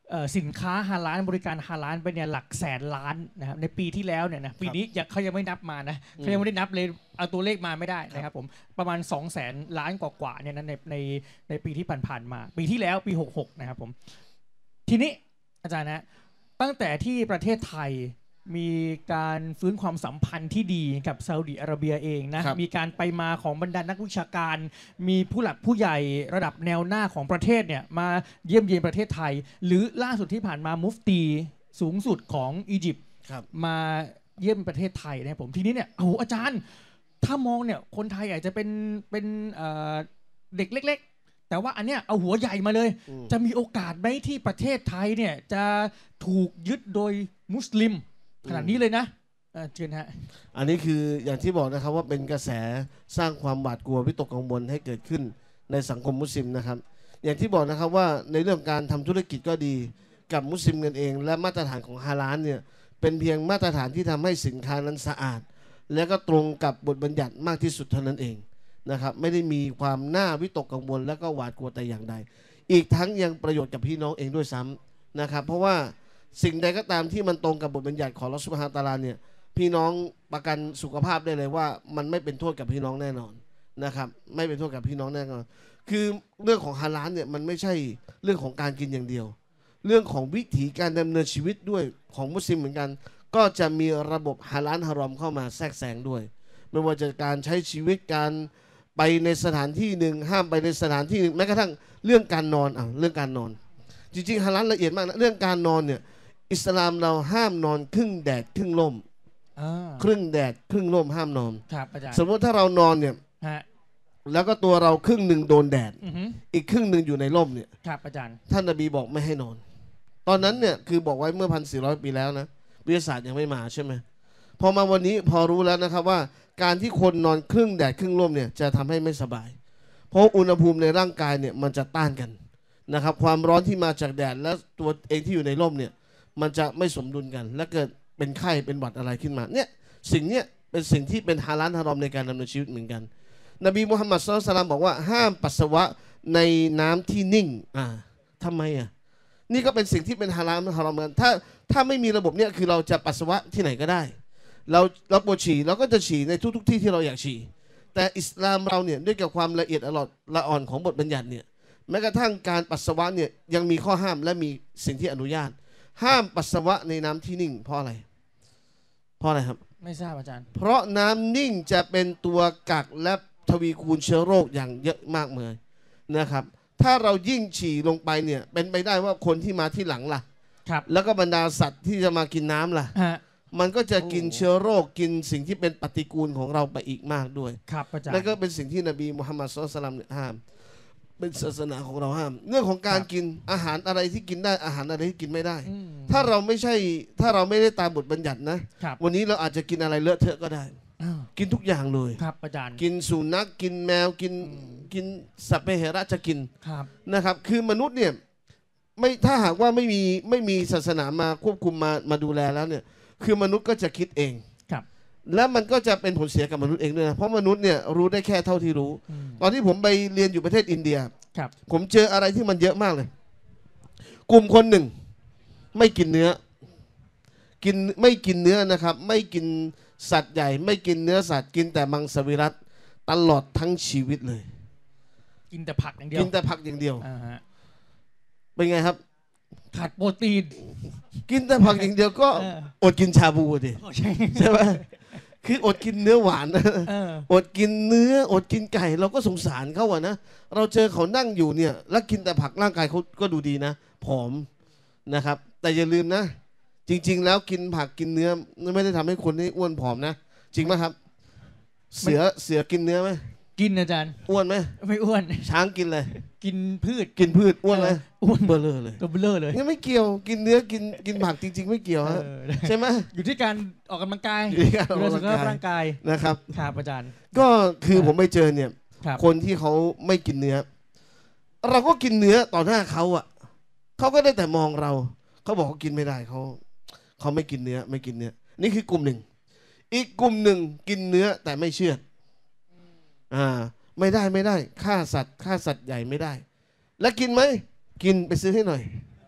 Speaker 1: สินค้าฮาลาลบริการฮาลาลไปเนี่ยหลักแสนล้านนะครับในปีที่แล้วเนี่ยนะปีนี้เขายังไม่นับมานะเขายังไม่ได้นับเลยเอาตัวเลขมาไม่ได้นะครับผมประมาณ สองแสน ล้านกว่าๆเนี่ยนะในในในปีที่ผ่านๆมาปีที่แล้วปีหกหกนะครับผมทีนี้อาจารย์นะตั้งแต่ที่ประเทศไทยมีการฟื้นความสัมพันธ์ที่ดีกับซาอุดิอาระเบียเองนะมีการไปมาของบรรดานักวิชาการมีผู้หลักผู้ใหญ่ระดับแนวหน้าของประเทศเนี่ยมาเยี่ยมเยียนประเทศไทยหรือล่าสุดที่ผ่านมามุฟตีสูงสุดของอียิปต์มาเยี่ยมประเทศไทยนะครับผมทีนี้เนี่ยโอ้โหอาจารย์ถ้ามองเนี่ยคนไทยอาจจะเป็นเป็นเด็กเล็กๆแต่ว่าอันเนี้ยเอาหัวใหญ่มาเลยจะมีโอกาสไหมที่ประเทศไทยเนี่ยจะถูกยึดโดยมุสลิมขนาดนี้เลยนะเชิญฮะ
Speaker 2: อันนี้คืออย่างที่บอกนะครับว่าเป็นกระแสสร้างความหวาดกลัววิตกกังวลให้เกิดขึ้นในสังคมมุสลิมนะครับอย่างที่บอกนะครับว่าในเรื่องการทำธุรกิจก็ดีกับมุสลิมกันเองและมาตรฐานของฮาลาลเนี่ยเป็นเพียงมาตรฐานที่ทำให้สินค้านั้นสะอาดและก็ตรงกับบทบัญญัติมากที่สุดเท่านั้นเองนะครับไม่ได้มีความน่าวิตกกังวลและก็หวาดกลัวแต่อย่างใดอีกทั้งยังประโยชน์กับพี่น้องเองด้วยซ้ำนะครับเพราะว่าสิ่งใดก็ตามที่มันตรงกับบทบัญญัติของอัลเลาะห์ซุบฮานะฮูวะตะอาลาเนี่ยพี่น้องประกันสุขภาพได้เลยว่ามันไม่เป็นโทษกับพี่น้องแน่นอนนะครับไม่เป็นโทษกับพี่น้องแน่นอนคือเรื่องของฮาลาลเนี่ยมันไม่ใช่เรื่องของการกินอย่างเดียวเรื่องของวิถีการดำเนินชีวิตด้วยของมุสลิมเหมือนกันก็จะมีระบบฮาลาลฮารอมเข้ามาแทรกแซงด้วยไม่ว่าจะการใช้ชีวิตการไปในสถานที่หนึ่งห้ามไปในสถานที่หนึ่งแม้กระทั่งเรื่องการนอนอ่ะเรื่องการนอนจริงๆฮาลาลละเอียดมากนะเรื่องการนอนเนี่ยอิสลามเราห้ามนอนครึ่งแดดครึ่งลมครึ่งแดดครึ่งลมห้ามนอนสมมติถ้าเรานอนเนี่ยแล้วก็ตัวเราครึ่งหนึ่งโดนแดดอีกครึ่งหนึ่งอยู่ในร่มเนี่ย
Speaker 1: ครับอาจารย์
Speaker 2: ท่านนบีบอกไม่ให้นอนตอนนั้นเนี่ยคือบอกไว้เมื่อพันสี่ร้อยปีแล้วนะวิทยาศาสตร์ยังไม่มาใช่ไหมพอมาวันนี้พอรู้แล้วนะครับว่าการที่คนนอนครึ่งแดดครึ่งร่มเนี่ยจะทำให้ไม่สบายเพราะอุณหภูมิในร่างกายเนี่ยมันจะต้านกันนะครับความร้อนที่มาจากแดดและตัวเองที่อยู่ในร่มเนี่ยมันจะไม่สมดุลกันและเกิดเป็นไข้เป็นหวัดอะไรขึ้นมาเนี่ยสิ่งเนี้ยเป็นสิ่งที่เป็นฮาลาลฮารอมในการดำเนินชีวิตเหมือนกันนบีมุฮัมมัดศ็อลลัลลอฮุอะลัยฮิวะซัลลัมบอกว่าห้ามปัสสาวะในน้ำที่นิ่งอ่าทำไมอ่ะนี่ก็เป็นสิ่งที่เป็นฮาลาลฮารอมกันถ้าถ้าไม่มีระบบเนี้ยคือเราจะปัสสาวะที่ไหนก็ได้เราเราปวดฉี่เราก็จะฉี่ในทุกๆที่ที่เราอยากฉี่แต่อิสลามเราเนี่ยด้วยกับความละเอียดอ่อนละอ่อนของบทบัญญัติเนี่ยแม้กระทั่งการปัสสาวะเนี่ยยังมีข้อห้ามและมีสิ่งที่อนุญาตห้ามปัสสาวะในน้ำที่นิ่งเพราะอะไรเพราะอะไรครับ
Speaker 1: ไม่ทราบอาจารย์
Speaker 2: เพราะน้ำนิ่งจะเป็นตัวกักและทวีคูณเชื้อโรคอย่างเยอะมากเลยนะครับถ้าเรายิ่งฉี่ลงไปเนี่ยเป็นไปได้ว่าคนที่มาที่หลังล่ะ
Speaker 1: ครับ
Speaker 2: แล้วก็บรรดาสัตว์ที่จะมากินน้ำล่ะมันก็จะกินเชื้อโรคกินสิ่งที่เป็นปฏิกูลของเราไปอีกมากด้วย
Speaker 1: ครับอาจารย์
Speaker 2: นั่นก็เป็นสิ่งที่นบีมุฮัมมัดศ็อลลัลลอฮุอะลัยฮิวะซัลลัมเนี่ยห้ามเป็นศาสนาของเราห้ามเรื่องของการกินอาหารอะไรที่กินได้อาหารอะไรที่กินไม่ได้ถ้าเราไม่ใช่ถ้าเราไม่ได้ตามบทบัญญัตินะวันนี้เราอาจจะกินอะไรเลอะเทอะก็ได้กินทุกอย่างเลย
Speaker 1: ครับอาจารย์
Speaker 2: กินสุนัขกินแมวกินกินสัตว์เปเหระจะกินนะครับคือมนุษย์เนี่ยไม่ถ้าหากว่าไม่มีไม่มีศาสนามาควบคุมมามาดูแลแล้วเนี่ยคือมนุษย์ก็จะคิดเองและมันก็จะเป็นผลเสียกับมนุษย์เองด้วยนะเพราะมนุษย์เนี่ยรู้ได้แค่เท่าที่รู้ตอนที่ผมไปเรียนอยู่ประเทศอินเดียผมเจออะไรที่มันเยอะมากเลยกลุ่มคนหนึ่งไม่กินเนื้อกินไม่กินเนื้อนะครับไม่กินสัตว์ใหญ่ไม่กินเนื้อสัตว์กินแต่มังสวิรัติตลอดทั้งชีวิตเลย
Speaker 1: กินแต่ผักอย่างเดียว
Speaker 2: กินแต่ผักอย่างเดียวเป็นไงครับ
Speaker 1: ขาดโปรตีน
Speaker 2: กินแต่ผักอย่างเดียวก็อดกินชาบูดิใช่ไหมคืออดกินเนื้อหวานอดกินเนื้ออดกินไก่เราก็สงสารเขาอะนะเราเจอเขานั่งอยู่เนี่ยแล้วกินแต่ผักร่างกายเขาก็ดูดีนะผอมนะครับแต่อย่าลืมนะจริงๆแล้วกินผักกินเนื้อไม่ได้ทำให้คนนี้อ้วนผอมนะจริงไหมครับเสือเสือกินเนื้อไหม
Speaker 1: กินอาจารย์
Speaker 2: อ้วนไหม
Speaker 1: ไม่อ้วน
Speaker 2: ช้างกินเลย
Speaker 1: กินพืช
Speaker 2: กินพืชอ้วนไหม
Speaker 1: อ้วน
Speaker 2: เบลอเลย
Speaker 1: เบลอเลย
Speaker 2: นี่ไม่เกี่ยวกินเนื้อกินกินผักจริงๆไม่เกี่ยวฮะใช่ไหม
Speaker 1: อยู่ที่การออกกำลังกาย
Speaker 2: อยู่ที่การออกกำลังกาย
Speaker 1: ร่างกาย
Speaker 2: นะครับ
Speaker 1: ครับอาจารย์
Speaker 2: ก็คือผมไปเจอเนี่ยคนที่เขาไม่กินเนื้อเราก็กินเนื้อต่อหน้าเขาอ่ะเขาก็ได้แต่มองเราเขาบอกเขากินไม่ได้เขาเขาไม่กินเนื้อไม่กินเนื้อนี่คือกลุ่มหนึ่งอีกกลุ่มหนึ่งกินเนื้อแต่ไม่เชื่ออ่าไม่ได้ไม่ได้ฆ่าสัตว์ฆ่าสัตว์ใหญ่ไม่ได้แล้วกินไหมกินไปซื้อให้หน่อย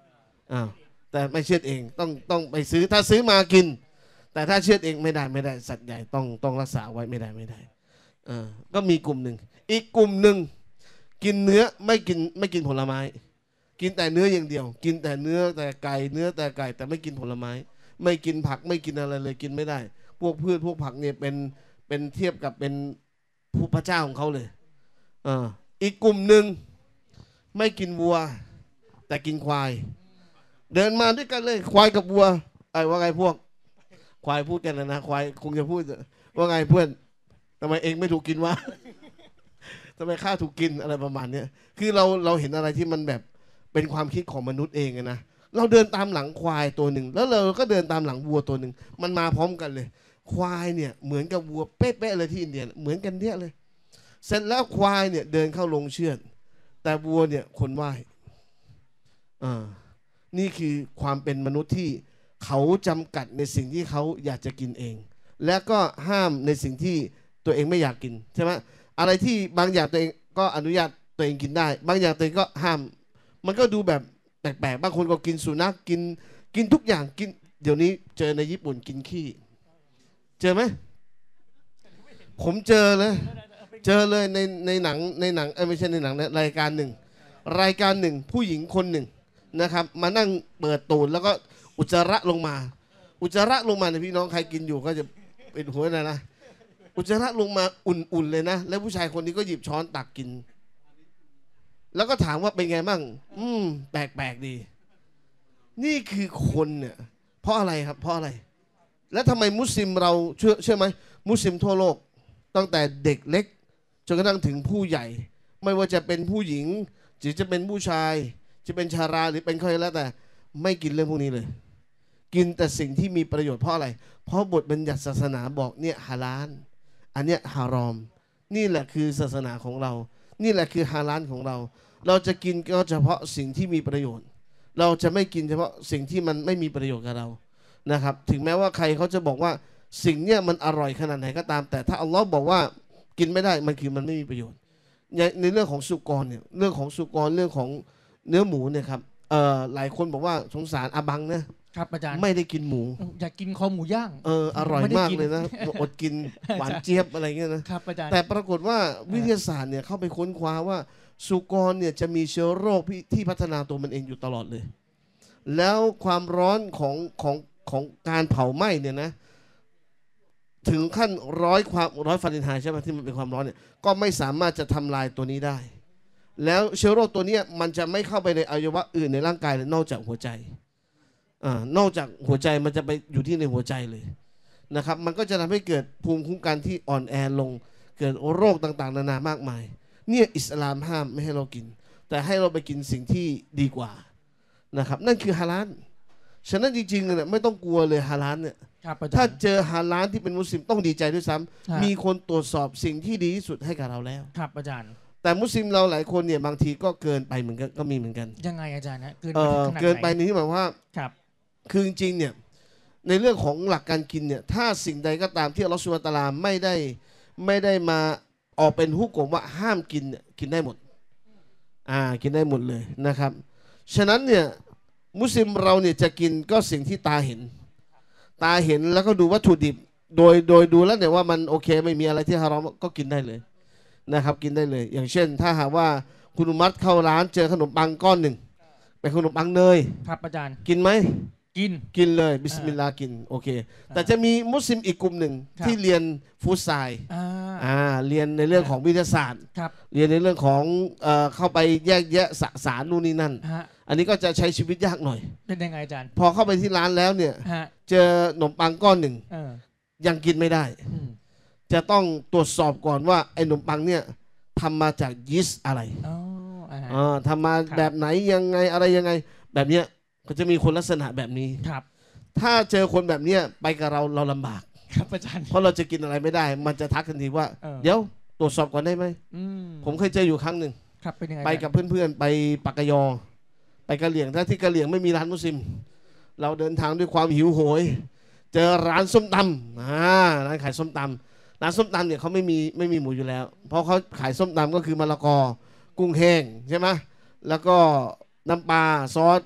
Speaker 2: อ้าวแต่ไม่เชือดเองต้องต้องไปซื้อถ้าซื้อมากินแต่ถ้าเชือดเองไม่ได้ไม่ได้สัตว์ใหญ่ต้องต้องรักษาไว้ไม่ได้ไม่ได้อ่าก็มีกลุ่มหนึ่งอีกกลุ่มหนึ่งกินเนื้อไม่กินไม่กินผลไม้กินแต่เนื้ออย่างเดียวกินแต่เนื้อแต่ไก่เนื้อแต่ไก่แต่ไม่กินผลไม้ไม่กินผักไม่กินอะไรเลยกินไม่ได้พวกพืชพวกผักเนี่ยเป็นเป็นเทียบกับเป็นผู้พระเจ้าของเขาเลยอ่าอีกกลุ่มหนึ่งไม่กินวัวแต่กินควายเดินมาด้วยกันเลยควายกับวัวไอ้ว่าไงพวกควายพูดกันนะนะควายคงจะพูดว่าไงเพื่อนทำไมเองไม่ถูกกินวะทำไมข้าถูกกินอะไรประมาณนี้คือเราเราเห็นอะไรที่มันแบบเป็นความคิดของมนุษย์เองนะเราเดินตามหลังควายตัวหนึ่งแล้วเราก็เดินตามหลังวัวตัวหนึ่งมันมาพร้อมกันเลยควายเนี่ยเหมือนกับวัวเป๊ะๆเลยที่อินเดียเหมือนกันเนี้ยเลยเสร็จแล้วควายเนี่ยเดินเข้าลงเชือดแต่วัวเนี่ยคนไหว้อ่านี่คือความเป็นมนุษย์ที่เขาจำกัดในสิ่งที่เขาอยากจะกินเองและก็ห้ามในสิ่งที่ตัวเองไม่อยากกินใช่ไหมอะไรที่บางอย่างตัวเองก็อนุญาตตัวเองกินได้บางอย่างตัวเองก็ห้ามมันก็ดูแบบแปลกๆบางคนก็กินสุนัขกินกินทุกอย่างกินเดี๋ยวนี้เจอในญี่ปุ่นกินขี้เจอไหมผมเจอเลยเจอเลยในในหนังในหนังเออไม่ใช่ในหนังนะรายการหนึ่งรายการหนึ่งผู้หญิงคนหนึ่งนะครับมานั่งเปิดตูดแล้วก็อุจจาระลงมาอุจจาระลงมาในพี่น้องใครกินอยู่ก็จะเป็นหัวนะนะอุจจาระลงมาอุ่นๆเลยนะแล้วผู้ชายคนนี้ก็หยิบช้อนตักกินแล้วก็ถามว่าเป็นไงบ้างอืมแปลกๆดีนี่คือคนเนี่ยเพราะอะไรครับเพราะอะไรและทำไมมุสลิมเราเชื่อเชื่อไหมมุสลิมทั่วโลกตั้งแต่เด็กเล็กจนกระทั่งถึงผู้ใหญ่ไม่ว่าจะเป็นผู้หญิงหรือจะเป็นผู้ชายจะเป็นชาราหรือเป็นใครแล้วแต่ไม่กินเรื่องพวกนี้เลยกินแต่สิ่งที่มีประโยชน์เพราะอะไรเพราะบทบัญญัติศาสนาบอกเนี่ยฮาลาลอันเนี้ยฮารอมนี่แหละคือศาสนาของเรานี่แหละคือฮาลาลของเราเราจะกินก็เฉพาะสิ่งที่มีประโยชน์เราจะไม่กินเฉพาะสิ่งที่มันไม่มีประโยชน์กับเรานะครับถึงแม้ว่าใครเขาจะบอกว่าสิ่งเนี้ยมันอร่อยขนาดไหนก็ตามแต่ถ้าอัลลอฮ์บอกว่ากินไม่ได้มันคือมันไม่มีประโยชน์ในเรื่องของสุกรเนี่ยเรื่องของสุกรเรื่องของเนื้อหมูเนี่ยครับเอ่อหลายคนบอกว่าสงสารอาบังนะครับอาจารย์ไม่ได้กินหมู
Speaker 1: อยากกินคอหมูย่าง
Speaker 2: เอออร่อยมากเลยนะอดกินหวานเจี๊ยบอะไรเงี้ยนะครับอาจารย์แต่ปรากฏว่าวิทยาศาสตร์เนี่ยเข้าไปค้นคว้าว่าสุกรเนี่ยจะมีเชื้อโรคที่พัฒนาตัวมันเองอยู่ตลอดเลยแล้วความร้อนของของของการเผาไหม้เนี่ยนะถึงขั้นร้อยความร้อยฟาเรนไฮต์ใช่ไหมที่มันเป็นความร้อนเนี่ยก็ไม่สามารถจะทำลายตัวนี้ได้แล้วเชื้อโรคตัวนี้มันจะไม่เข้าไปในอวัยวะอื่นในร่างกายเลยนอกจากหัวใจอ่านอกจากหัวใจมันจะไปอยู่ที่ในหัวใจเลยนะครับมันก็จะทำให้เกิดภูมิคุ้มกันที่อ่อนแอลงเกิดโรคต่างๆนานามากมายเนี่ยอิสลามห้ามไม่ให้เรากินแต่ให้เราไปกินสิ่งที่ดีกว่านะครับนั่นคือฮาลาลฉะนั้นจริงๆเนี่ยไม่ต้องกลัวเลยฮาลาลเนี่ยถ้าเจอฮาลาลที่เป็นมุสลิมต้องดีใจด้วยซ้ำมีคนตรวจสอบสิ่งที่ดีที่สุดให้กับเราแล้วครับอาจารย์แต่มุสลิมเราหลายคนเนี่ยบางทีก็เกินไปเหมือนกันก็มีเหมือนกันยังไงอาจารย์นะเกินไปขนาดไหนเกินไปในที่หมายว่าครับคือจริงๆเนี่ยในเรื่องของหลักการกินเนี่ยถ้าสิ่งใดก็ตามที่อัลเลาะห์ซุบฮานะฮูวะตะอาลาไม่ได้ไม่ได้มาออกเป็นฮุกมว่าห้ามกินเนี่ยกินได้หมดอ่ากินได้หมดเลยนะครับฉะนั้นเนี่ยมุสลิมเราเนี่ยจะกินก็สิ่งที่ตาเห็นตาเห็นแล้วก็ดูวัตถุดิบโดยโดยดูแล้วเนี่ยว่ามันโอเคไม่มีอะไรที่ฮารอมก็กินได้เลยนะครับกินได้เลยอย่างเช่นถ้าหากว่าคุณอุมัตเข้าร้านเจอขนมปังก้อนหนึ่งเป็นขนมปังเนยครับอาจารย์กินไหมกินกินเลยบิสมิลลาห์กินโอเคแต่จะมีมุสลิมอีกกลุ่มหนึ่งที่เรียนฟู้ดไซน์อ่าเรียนในเรื่องของวิทยาศาสตร์เรียนในเรื่องของเอ่อเข้าไปแยกแยะสสารนู่นนี่นั่นอันนี้ก็จะใช้ชีวิตยากหน่อยเป็นยังไงอาจารย์พอเข้าไปที่ร้านแล้วเนี่ยเจอขนมปังก้อนหนึ่งยังกินไม่ได้จะต้องตรวจสอบก่อนว่าไอ้ขนมปังเนี่ยทำมาจากยีสต์อะไรอ๋อทำมาแบบไหนยังไงอะไรยังไงแบบเนี้ยก็จะมีคนลักษณะแบบนี้ครับถ้าเจอคนแบบเนี้ยไปกับเราเราลำบากครับอาจารย์เพราะเราจะกินอะไรไม่ได้มันจะทักทันทีว่าเดี๋ยวตรวจสอบก่อนได้ไหมผมเคยเจออยู่ครั้งหนึ่งไปกับเพื่อนๆไปปักกยอไปกะเหลี่ยงถ้าที่กะเหลี่ยงไม่มีร้านมุสลิมเราเดินทางด้วยความหิวโหยเจอร้านส้มตำอ่าร้านขายส้มตำร้านส้มตำเนี่ยเขาไม่มีไม่มีหมูอยู่แล้วเพราะเขาขายส้มตำก็คือมะละกอกุ้งแห้งใช่ไหมแล้วก็น้ำปลาซอส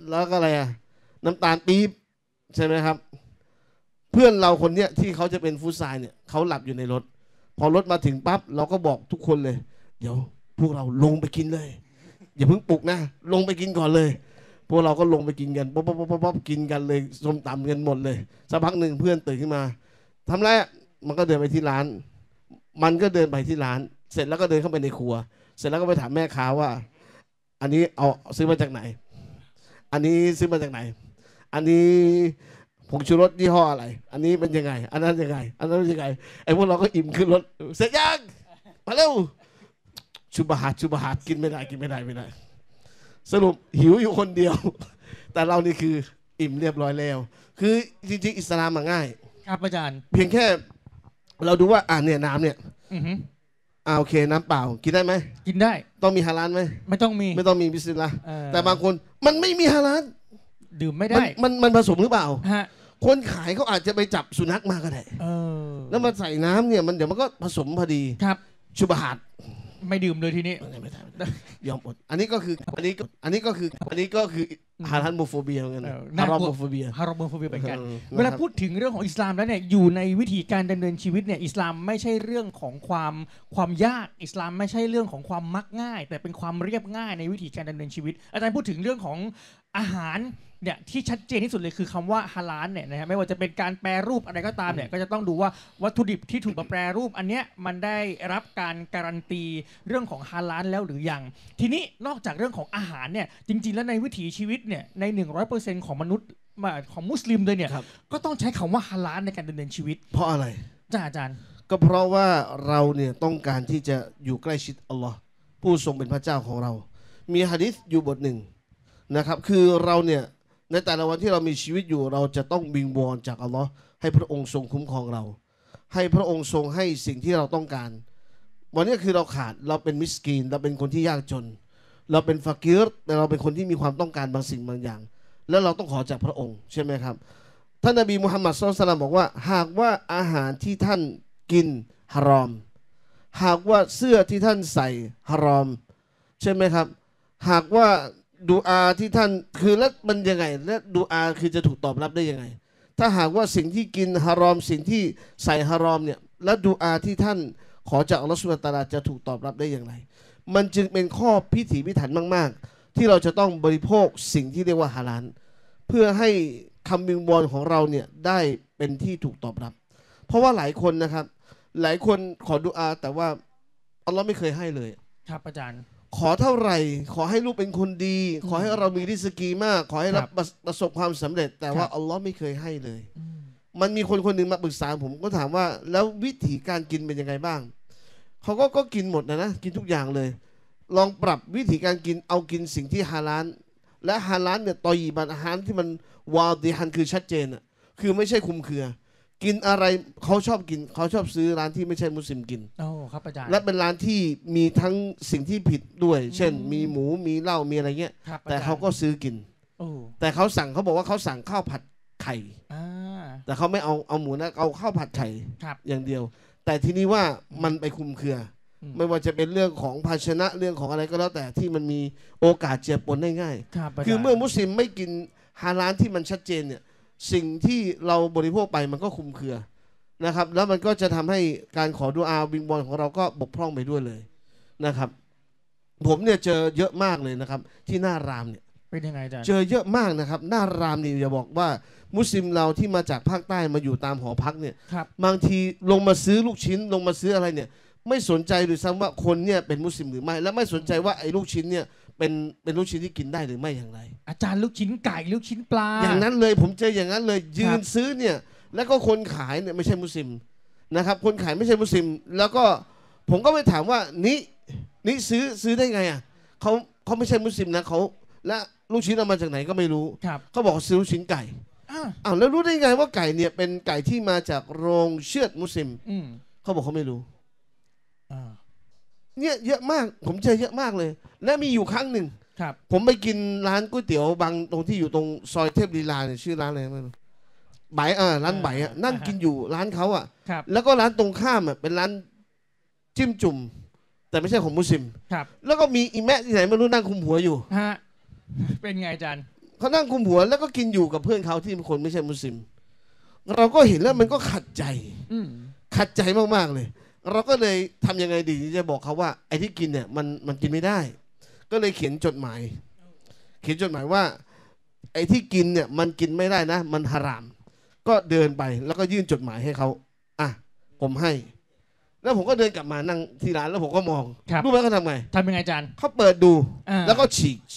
Speaker 2: แล้วก็อะไรอะน้ำตาลปี๊บใช่ไหมครับเพื่อนเราคนเนี้ยที่เขาจะเป็นฟู้ดไซน์เนี่ยเขาหลับอยู่ในรถพอรถมาถึงปั๊บเราก็บอกทุกคนเลยเดี๋ยวพวกเราลงไปกินเลยอย่าเพิ่งปลุกนะลงไปกินก่อนเลยพวกเราก็ลงไปกินกันป๊อปป๊อปป๊อปป๊อปกินกันเลยส้มตำกันหมดเลยสักพักหนึ่งเพื่อนตื่นขึ้นมาทำไรอ่ะมันก็เดินไปที่ร้านมันก็เดินไปที่ร้านเสร็จแล้วก็เดินเข้าไปในครัวเสร็จแล้วก็ไปถามแม่ค้าว่าอันนี้เอาซื้อมาจากไหนอันนี้ซื้อมาจากไหนอันนี้ผงชูรสยี่ห้ออะไรอันนี้เป็นยังไงอันนั้นยังไงอันนั้นยังไงไอ้พวกเราก็อิ่มขึ้นรถเสร็จยังมาเร็วชุบะฮัดชุบะฮัดกินไม่ได้กินไม่ได้ไม่ได้สรุปหิวอยู่คนเดียวแต่เรานี่คืออิ่มเรียบร้อยแล้วคือจริงๆอิสลามมันง่าย
Speaker 1: ครับอาจารย์
Speaker 2: เพียงแค่เราดูว่าอ่าเนี่ยน้ำเนี่ย
Speaker 1: อือฮึ
Speaker 2: อ่าโอเคน้ำเปล่ากินได้ไหม
Speaker 1: กินได้
Speaker 2: ต้องมีฮาลาลไหม
Speaker 1: ไม่ต้องมี
Speaker 2: ไม่ต้องมีบิสมิลลาห์แต่บางคนมันไม่มีฮาลาล
Speaker 1: ดื่มไม่ได้
Speaker 2: มันมันผสมหรือเปล่า
Speaker 1: ฮะ
Speaker 2: คนขายเขาอาจจะไปจับสุนัขมาก็ได้
Speaker 1: เออ
Speaker 2: แล้วมาใส่น้ำเนี่ยมันเดี๋ยวมันก็ผสมพอดี
Speaker 1: ครับ
Speaker 2: ชุบะฮัด
Speaker 1: ไม่ดื่มเลยทีนี้
Speaker 2: ไม่ได้ยอมอดอันนี้ก็คืออันนี้ก็อันนี้ก็คืออันนี้ก็คือฮารัมโมโฟเบียเหมือนกันฮารอมโมโฟเบีย
Speaker 1: ฮารอมโมโฟเบียเหมือนกันเวลาพูดถึงเรื่องของอิสลามแล้วเนี่ยอยู่ในวิธีการดำเนินชีวิตเนี่ยอิสลามไม่ใช่เรื่องของความความยากอิสลามไม่ใช่เรื่องของความมักง่ายแต่เป็นความเรียบง่ายในวิธีการดำเนินชีวิตอาจารย์พูดถึงเรื่องของอาหารเนี่ยที่ชัดเจนที่สุดเลยคือคำว่าฮาลาลเนี่ยนะฮะไม่ว่าจะเป็นการแปรรูปอะไรก็ตามเนี่ยก็จะต้องดูว่าวัตถุดิบที่ถูกมาแปรรูปอันเนี้ยมันได้รับการการันตีเรื่องของฮาลาลแล้วหรือยังทีนี้นอกจากเรื่องของอาหารเนี่ยจริงๆแล้วในวิถีชีวิตเนี่ยใน หนึ่งร้อยเปอร์เซ็นต์ ของมนุษย์ของมุสลิมเลยเนี่ยก็ต้องใช้คำว่าฮาลาลในการดำเนินชีวิต
Speaker 2: เพราะอะไร
Speaker 1: จ้าอาจารย์
Speaker 2: ก็เพราะว่าเราเนี่ยต้องการที่จะอยู่ใกล้ชิดอัลลอฮ์ผู้ทรงเป็นพระเจ้าของเรามีหะดีษอยู่บทหนึ่งนะครับคือเราเนี่ยในแต่ละวันที่เรามีชีวิตอยู่เราจะต้องวิงวอนจากอัลลอฮ์ให้พระองค์ทรงคุ้มครองเราให้พระองค์ทรงให้สิ่งที่เราต้องการวันนี้คือเราขาดเราเป็นมิสกีนเราเป็นคนที่ยากจนเราเป็นฟากีรแต่เราเป็นคนที่มีความต้องการบางสิ่งบางอย่างแล้วเราต้องขอจากพระองค์ใช่ไหมครับท่านนบีมุฮัมมัดศ็อลลัลลอฮุอะลัยฮิวะซัลลัมบอกว่าหากว่าอาหารที่ท่านกินฮารอมหากว่าเสื้อที่ท่านใส่ฮารอมใช่ไหมครับหากว่าดูอาที่ท่านคือแล้วมันยังไงและดูอาคือจะถูกตอบรับได้ยังไงถ้าหากว่าสิ่งที่กินฮารอมสิ่งที่ใส่ฮารอมเนี่ยและดูอาที่ท่านขอจากอัลลอฮฺซุบฮานะฮูวะตะอาลาจะถูกตอบรับได้อย่างไรมันจึงเป็นข้อพิถีพิถันมากๆที่เราจะต้องบริโภคสิ่งที่เรียกว่าฮาลาลเพื่อให้คำวิงวอนของเราเนี่ยได้เป็นที่ถูกตอบรับเพราะว่าหลายคนนะครับหลายคนขอดุอาแต่ว่าอัลลอฮ์ไม่เคยให้เลย
Speaker 1: ครับอาจารย์
Speaker 2: ขอเท่าไหร่ขอให้ลูกเป็นคนดีขอให้เรามีริสกีมากขอให้รับประสบความสำเร็จแต่ว่าอัลลอฮ์ไม่เคยให้เลยมันมีคนคนหนึ่งมาปรึกษาผมก็ถามว่าแล้ววิธีการกินเป็นยังไงบ้างเขาก็ก็กินหมดนะนะกินทุกอย่างเลยลองปรับวิธีการกินเอากินสิ่งที่ฮาลาลและฮาลาลเนี่ยตอยีบันอาหารที่มันวาดีฮันคือชัดเจนอ่ะคือไม่ใช่คุมเครือกินอะไรเขาชอบกินเขาชอบซื้อร้านที่ไม่ใช่มุสลิมกิน
Speaker 1: โอ้ครับอาจารย์
Speaker 2: และเป็นร้านที่มีทั้งสิ่งที่ผิดด้วยเช่นมีหมูมีเหล้ามีอะไรเงี้ยแต่เขาก็ซื้อกินแต่เขาสั่งเขาบอกว่าเขาสั่งข้าวผัดไข่แต่เขาไม่เอาเอาหมูนะเอาข้าวผัดไข่อย่างเดียวแต่ทีนี้ว่ามันไปคุมเครือไม่ว่าจะเป็นเรื่องของภาชนะเรื่องของอะไรก็แล้วแต่ที่มันมีโอกาสเจือปนได้ง่ายคือเมื่อมุสลิมไม่กินฮาลาลที่มันชัดเจนเนี่ยสิ่งที่เราบริโภคไปมันก็คุมเครือนะครับแล้วมันก็จะทำให้การขอดุอาวิงวอนของเราก็บกพร่องไปด้วยเลยนะครับผมเนี่ยเจอเยอะมากเลยนะครับที่หน้ารามเนี่ย
Speaker 1: เป็นยังไงจ๊ะ
Speaker 2: เจอเยอะมากนะครับหน้ารามนี่อย่าบอกว่ามุสลิมเราที่มาจากภาคใต้มาอยู่ตามหอพักเนี่ยบางทีลงมาซื้อลูกชิ้นลงมาซื้ออะไรเนี่ยไม่สนใจหรือซ้ำว่าคนเนี่ยเป็นมุสลิมหรือไม่และไม่สนใจว่าไอ้ลูกชิ้นเนี่ยเป็นเป็นลูกชิ้นที่กินได้หรือไม่อย่างไร
Speaker 1: อาจารย์ลูกชิ้นไก่ลูกชิ้นปลา
Speaker 2: อย่างนั้นเลยผมเจออย่างนั้นเลยยืนซื้อเนี่ยแล้วก็คนขายเนี่ยไม่ใช่มุสลิมนะครับคนขายไม่ใช่มุสลิมแล้วก็ผมก็ไปถามว่านี่นี่ซื้อซื้อได้ไงอ่ะเขาเขาไม่ใช่มุสลิมนะเขาและลูกชิ้นเอามาจากไหนก็ไม่รู้เขาบอกซื้อลูกชิ้นไก่อ้าวแล้วรู้ได้ไงว่าไก่เนี่ยเป็นไก่ที่มาจากโรงเชือดมุสลิมเขาบอกเขาไม่รู้เนี่ยเยอะมากผมเจอเยอะมากเลยและมีอยู่ครั้งหนึ่งผมไปกินร้านก๋วยเตี๋ยวบางตรงที่อยู่ตรงซอยเทพลีลาเนี่ยชื่อร้านอะไรไม่รู้ใบอ่าร้านใบอ่ะนั่งกินอยู่ร้านเขาอ่ะแล้วก็ร้านตรงข้ามอ่ะเป็นร้านจิ้มจุ่มแต่ไม่ใช่ของมุสลิมแล้วก็มีอีแม่ที่ไหนไม่รู้นั่งคุมหัวอยู่
Speaker 1: ฮะเป็นไงอาจารย์
Speaker 2: เขานั่งคุมหัวแล้วก็กินอยู่กับเพื่อนเขาที่เป็นคนไม่ใช่มุสลิมเราก็เห็นแล้วมันก็ขัดใจขัดใจมากๆเลยเราก็เลยทำยังไงดีจะบอกเขาว่าไอ้ที่กินเนี่ยมันมันกินไม่ได้ก็เลยเขียนจดหมายเขียนจดหมายว่าไอ้ที่กินเนี่ยมันกินไม่ได้นะมันฮารามก็เดินไปแล้วก็ยื่นจดหมายให้เขาอ่ะผมให้แล้วผมก็เดินกลับมานั่งที่ร้านแล้วผมก็มองรู้ไหมเขาทำไง
Speaker 1: ทำยังไงอาจารย์
Speaker 2: เขาเปิดดูแล้วก็ฉีก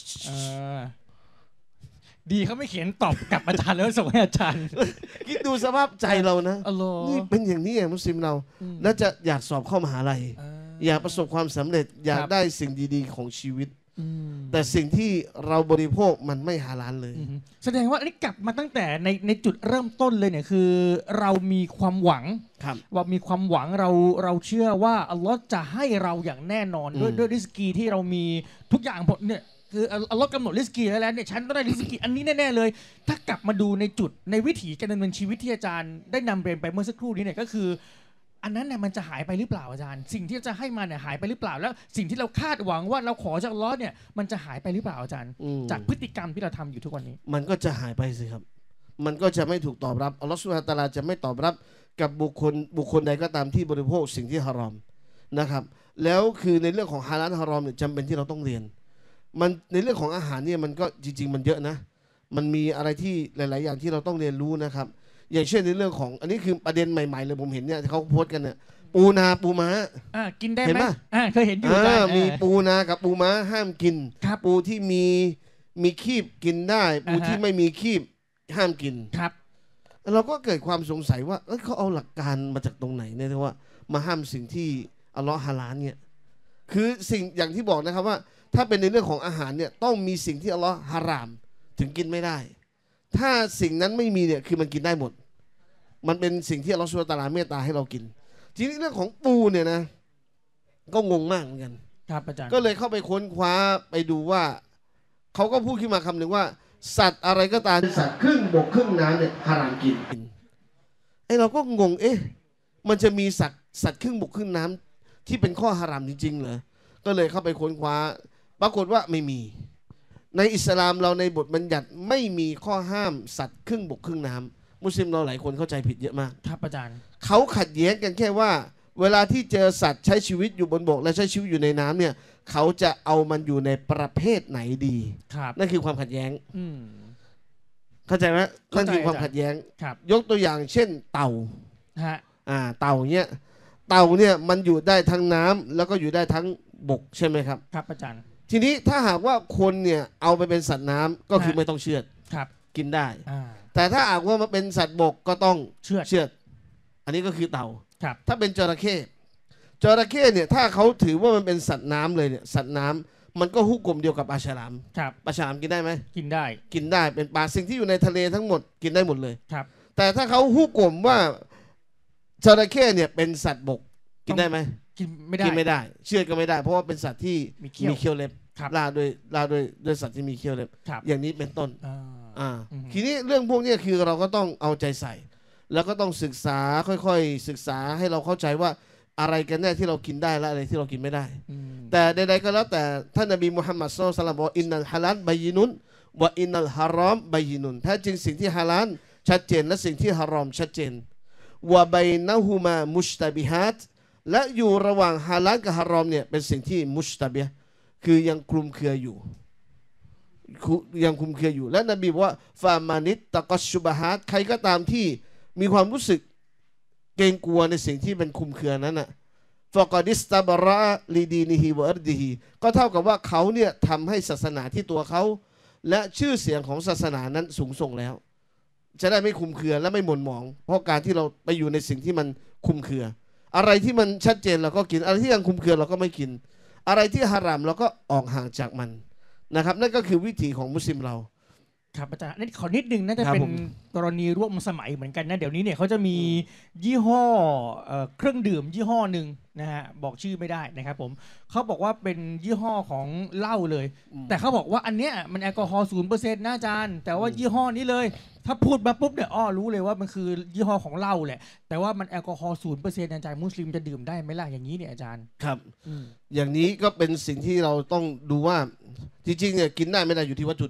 Speaker 1: ดีเขาไม่เขียนตอบกลับอาจารย์แล้วส่งให้อาจารย์
Speaker 2: คิดดูสภาพใจเรานะนี่เป็นอย่างนี้มุสลิมเราแล้วจะอยากสอบเข้ามหาลัยอยากประสบความสำเร็จอยากได้สิ่งดีๆของชีวิตแต่สิ่งที่เราบริโภคมันไม่ฮาลาลเลย
Speaker 1: แสดงว่าอันนี้กลับมาตั้งแต่ในในจุดเริ่มต้นเลยเนี่ยคือเรามีความหวังว่ามีความหวังเราเราเชื่อว่าอัลลอฮ์จะให้เราอย่างแน่นอนด้วยด้วยริสกีที่เรามีทุกอย่างหมดเนี่ยคืออัลลอฮ์กำหนดริสกีแล้วเนี่ยฉันต้องได้ริสกีอันนี้แน่ๆเลยถ้ากลับมาดูในจุดในวิถีการดำเนินชีวิตที่อาจารย์ได้นำเรียนไปเมื่อสักครู่นี้เนี่ยก็คืออันนั้นเนี่ยมันจะหายไปหรือเปล่าอาจารย์สิ่งที่จะให้มาเนี่ยหายไปหรือเปล่าแล้วสิ่งที่เราคาดหวังว่าเราขอจากอัลลอฮ์เนี่ยมันจะหายไปหรือเปล่าอาจารย์จากพฤติกรรมที่เราทำอยู่ทุกวันนี้
Speaker 2: มันก็จะหายไปสิครับมันก็จะไม่ถูกตอบรับอัลลอฮ์ซุบฮานะฮูวะตะอาลาจะไม่ตอบรับกับบุคคลบุคคลใดก็ตามที่บริโภคสิ่งที่ฮารอมนะครับแล้วคือในเรื่องของฮาลาลฮารอมเนี่ยจำเป็นที่เราต้องเรียนมันในเรื่องของอาหารเนี่ยมันก็จริงๆมันเยอะนะมันมีอะไรที่หลายๆอย่างที่เราต้องเรียนรู้นะครับอย่างเช่นในเรื่องของอันนี้คือประเด็นใหม่ๆเลยผมเห็นเนี่ยเขาโพสต์กันเนี่ยปูนาปูม้า
Speaker 1: อ่ากินได้ไหมอ่าเคยเห็นอยู่
Speaker 2: จ้ะมีปูนากับปูม้าห้ามกินปูที่มีมีคีบกินได้ปูที่ไม่มีคีบห้ามกิน
Speaker 1: ครับ
Speaker 2: เราก็เกิดความสงสัยว่าเอ้ยเขาเอาหลักการมาจากตรงไหนเนี่ยว่ามาห้ามสิ่งที่อัลลอฮ์ฮาลาลเนี่ยคือสิ่งอย่างที่บอกนะครับว่าถ้าเป็นในเรื่องของอาหารเนี่ยต้องมีสิ่งที่อัลลอฮ์ฮารามถึงกินไม่ได้ถ้าสิ่งนั้นไม่มีเนี่ยคือมันกินได้หมดมันเป็นสิ่งที่อัลลอฮ์ซุบฮานะฮูวะตะอาลาเมตตาให้เรากินทีนี้เรื่องของปูเนี่ยนะก็งงมากเหมือนกัน
Speaker 1: ครับอาจารย์
Speaker 2: ก็เลยเข้าไปค้นคว้าไปดูว่าเขาก็พูดขึ้นมาคำหนึ่งว่าสัตว์อะไรก็ตามสัตว์ครึ่งบกครึ่งน้ำเนี่ยฮารามกินไอ้เราก็งงเอ๊ะมันจะมีสัตว์สัตว์ครึ่งบกครึ่งน้ำที่เป็นข้อฮารามจริงๆเหรอก็เลยเข้าไปค้นคว้าปรากฏว่าไม่มีในอิสลามเราในบทบัญญัติไม่มีข้อห้ามสัตว์ครึ่งบกครึ่งน้ำมุสลิมเราหลายคนเข้าใจผิดเยอะมาก
Speaker 1: ครับอาจารย์
Speaker 2: เขาขัดแย้งกันแค่ว่าเวลาที่เจอสัตว์ใช้ชีวิตอยู่บนบกและใช้ชีวิตอยู่ในน้ำเนี่ยเขาจะเอามันอยู่ในประเภทไหนดีนั่นคือความขัดแย้งเข้าใจไหมนั่นคือความขัดแย้งยกตัวอย่างเช่นเต่าอ่าเต่าเนี่ยเต่าเนี่ยมันอยู่ได้ทั้งน้ำแล้วก็อยู่ได้ทั้งบกใช่ไหมครับ
Speaker 1: ครับอาจารย์
Speaker 2: ทีนี้ถ้าหากว่าคนเนี่ยเอาไปเป็นสัตว์น้ำก็คือไม่ต้องเชือดกินได้แต่ถ้าหากว่ามันเป็นสัตว์บกก็ต้อง
Speaker 1: เชือด
Speaker 2: เชือดอันนี้ก็คือเต่า
Speaker 1: ถ้
Speaker 2: าเป็นจระเข้จระเข้เนี่ยถ้าเขาถือว่ามันเป็นสัตว์น้ำเลยเนี่ยสัตว์น้ำมันก็ฮุกกลมเดียวกับปลาฉลามปลาฉลามกินได้ไหม
Speaker 1: กินได้
Speaker 2: กินได้เป็นปลาสิ่งที่อยู่ในทะเลทั้งหมดกินได้หมดเลย
Speaker 1: ครับ
Speaker 2: แต่ถ้าเขาฮุกกลมว่าจระเข้เนี่ยเป็นสัตว์บกกินได้ไหม
Speaker 1: กินไม่ได้
Speaker 2: กินไม่ได้เชือดก็ไม่ได้เพราะว่าเป็นสัตว์ที่มีเขี้ยวเล็บล่าด้วยล่าด้วยด้วยสัตว์ที่มีเขี้ยวเล็บอย่างนี้เป็นต้นอ่าทีนี้เรื่องพวกนี้คือเราก็ต้องเอาใจใส่แล้วก็ต้องศึกษาค่อยๆศึกษาให้เราเข้าใจว่าอะไรกันแน่ที่เรากินได้และอะไรที่เรากินไม่ได้แต่ใดๆก็แล้วแต่ท่านนบีมุฮัมมัดศ็อลลัลลอฮุอะลัยฮิวะซัลลัมบอกอินนัลฮาลาลบัยินุนวะอินนัลฮารอมบัยินุนแท้จริงสิ่งที่ฮาลาลชัดเจนและสิ่งที่ฮารอมชัดเจนวะบัยนะฮูมามุชตะบิฮัตและอยู่ระหว่างฮาลาลกับฮารอมเนี่ยเป็นสิ่งที่มุชตะบิฮ์คือยังคลุมเครืออยู่ยังคลุมเครืออยู่และนบีบอกว่าฟามานิตตะกัชชุบะฮัตใครก็ตามที่มีความรู้สึกเกรงกลัวในสิ่งที่เป็นคลุมเครือนั้นน่ะฟะกอดิสตาบระลีดีนิฮิวะอัรดิฮิก็เท่ากับว่าเขาเนี่ยทำให้ศาสนาที่ตัวเขาและชื่อเสียงของศาสนานั้นสูงส่งแล้วจะได้ไม่คลุมเครือและไม่หม่นหมองเพราะการที่เราไปอยู่ในสิ่งที่มันคลุมเครืออะไรที่มันชัดเจนเราก็กินอะไรที่ยังคลุมเครือเราก็ไม่กินอะไรที่ฮารามเราก็ออกห่างจากมันนะครับนั่นก็คือวิถีของมุสลิมเรา
Speaker 1: ครับอาจารย์นี่ขอนิดนึงน่าจะเป็นกรณีร่วมสมัยเหมือนกันนะเดี๋ยวนี้เนี่ยเขาจะมียี่ห้อเครื่องดื่มยี่ห้อหนึ่งนะฮะบอกชื่อไม่ได้นะครับผมเขาบอกว่าเป็นยี่ห้อของเหล้าเลยแต่เขาบอกว่าอันเนี้ยมันแอลกอฮอล์ศูนย์เปอร์เซ็นต์นะอาจารย์แต่ว่ายี่ห้อนี้เลยถ้าพูดมาปุ๊บเนี่ยอ้อรู้เลยว่ามันคือยี่ห้อของเหล้าแหละแต่ว่ามันแอลกอฮอล์ศูนย์เปอร์เซ็นต์อาจารย์มุสลิมจะดื่มได้ไหมล่ะอย่างนี้เนี่ยอาจารย์
Speaker 2: ครับอย่างนี้ก็เป็นสิ่งที่เราต้องดูว่าจริงๆเนี่ยกินได้ไม่ได้อยู่ที่วัตถุดิบ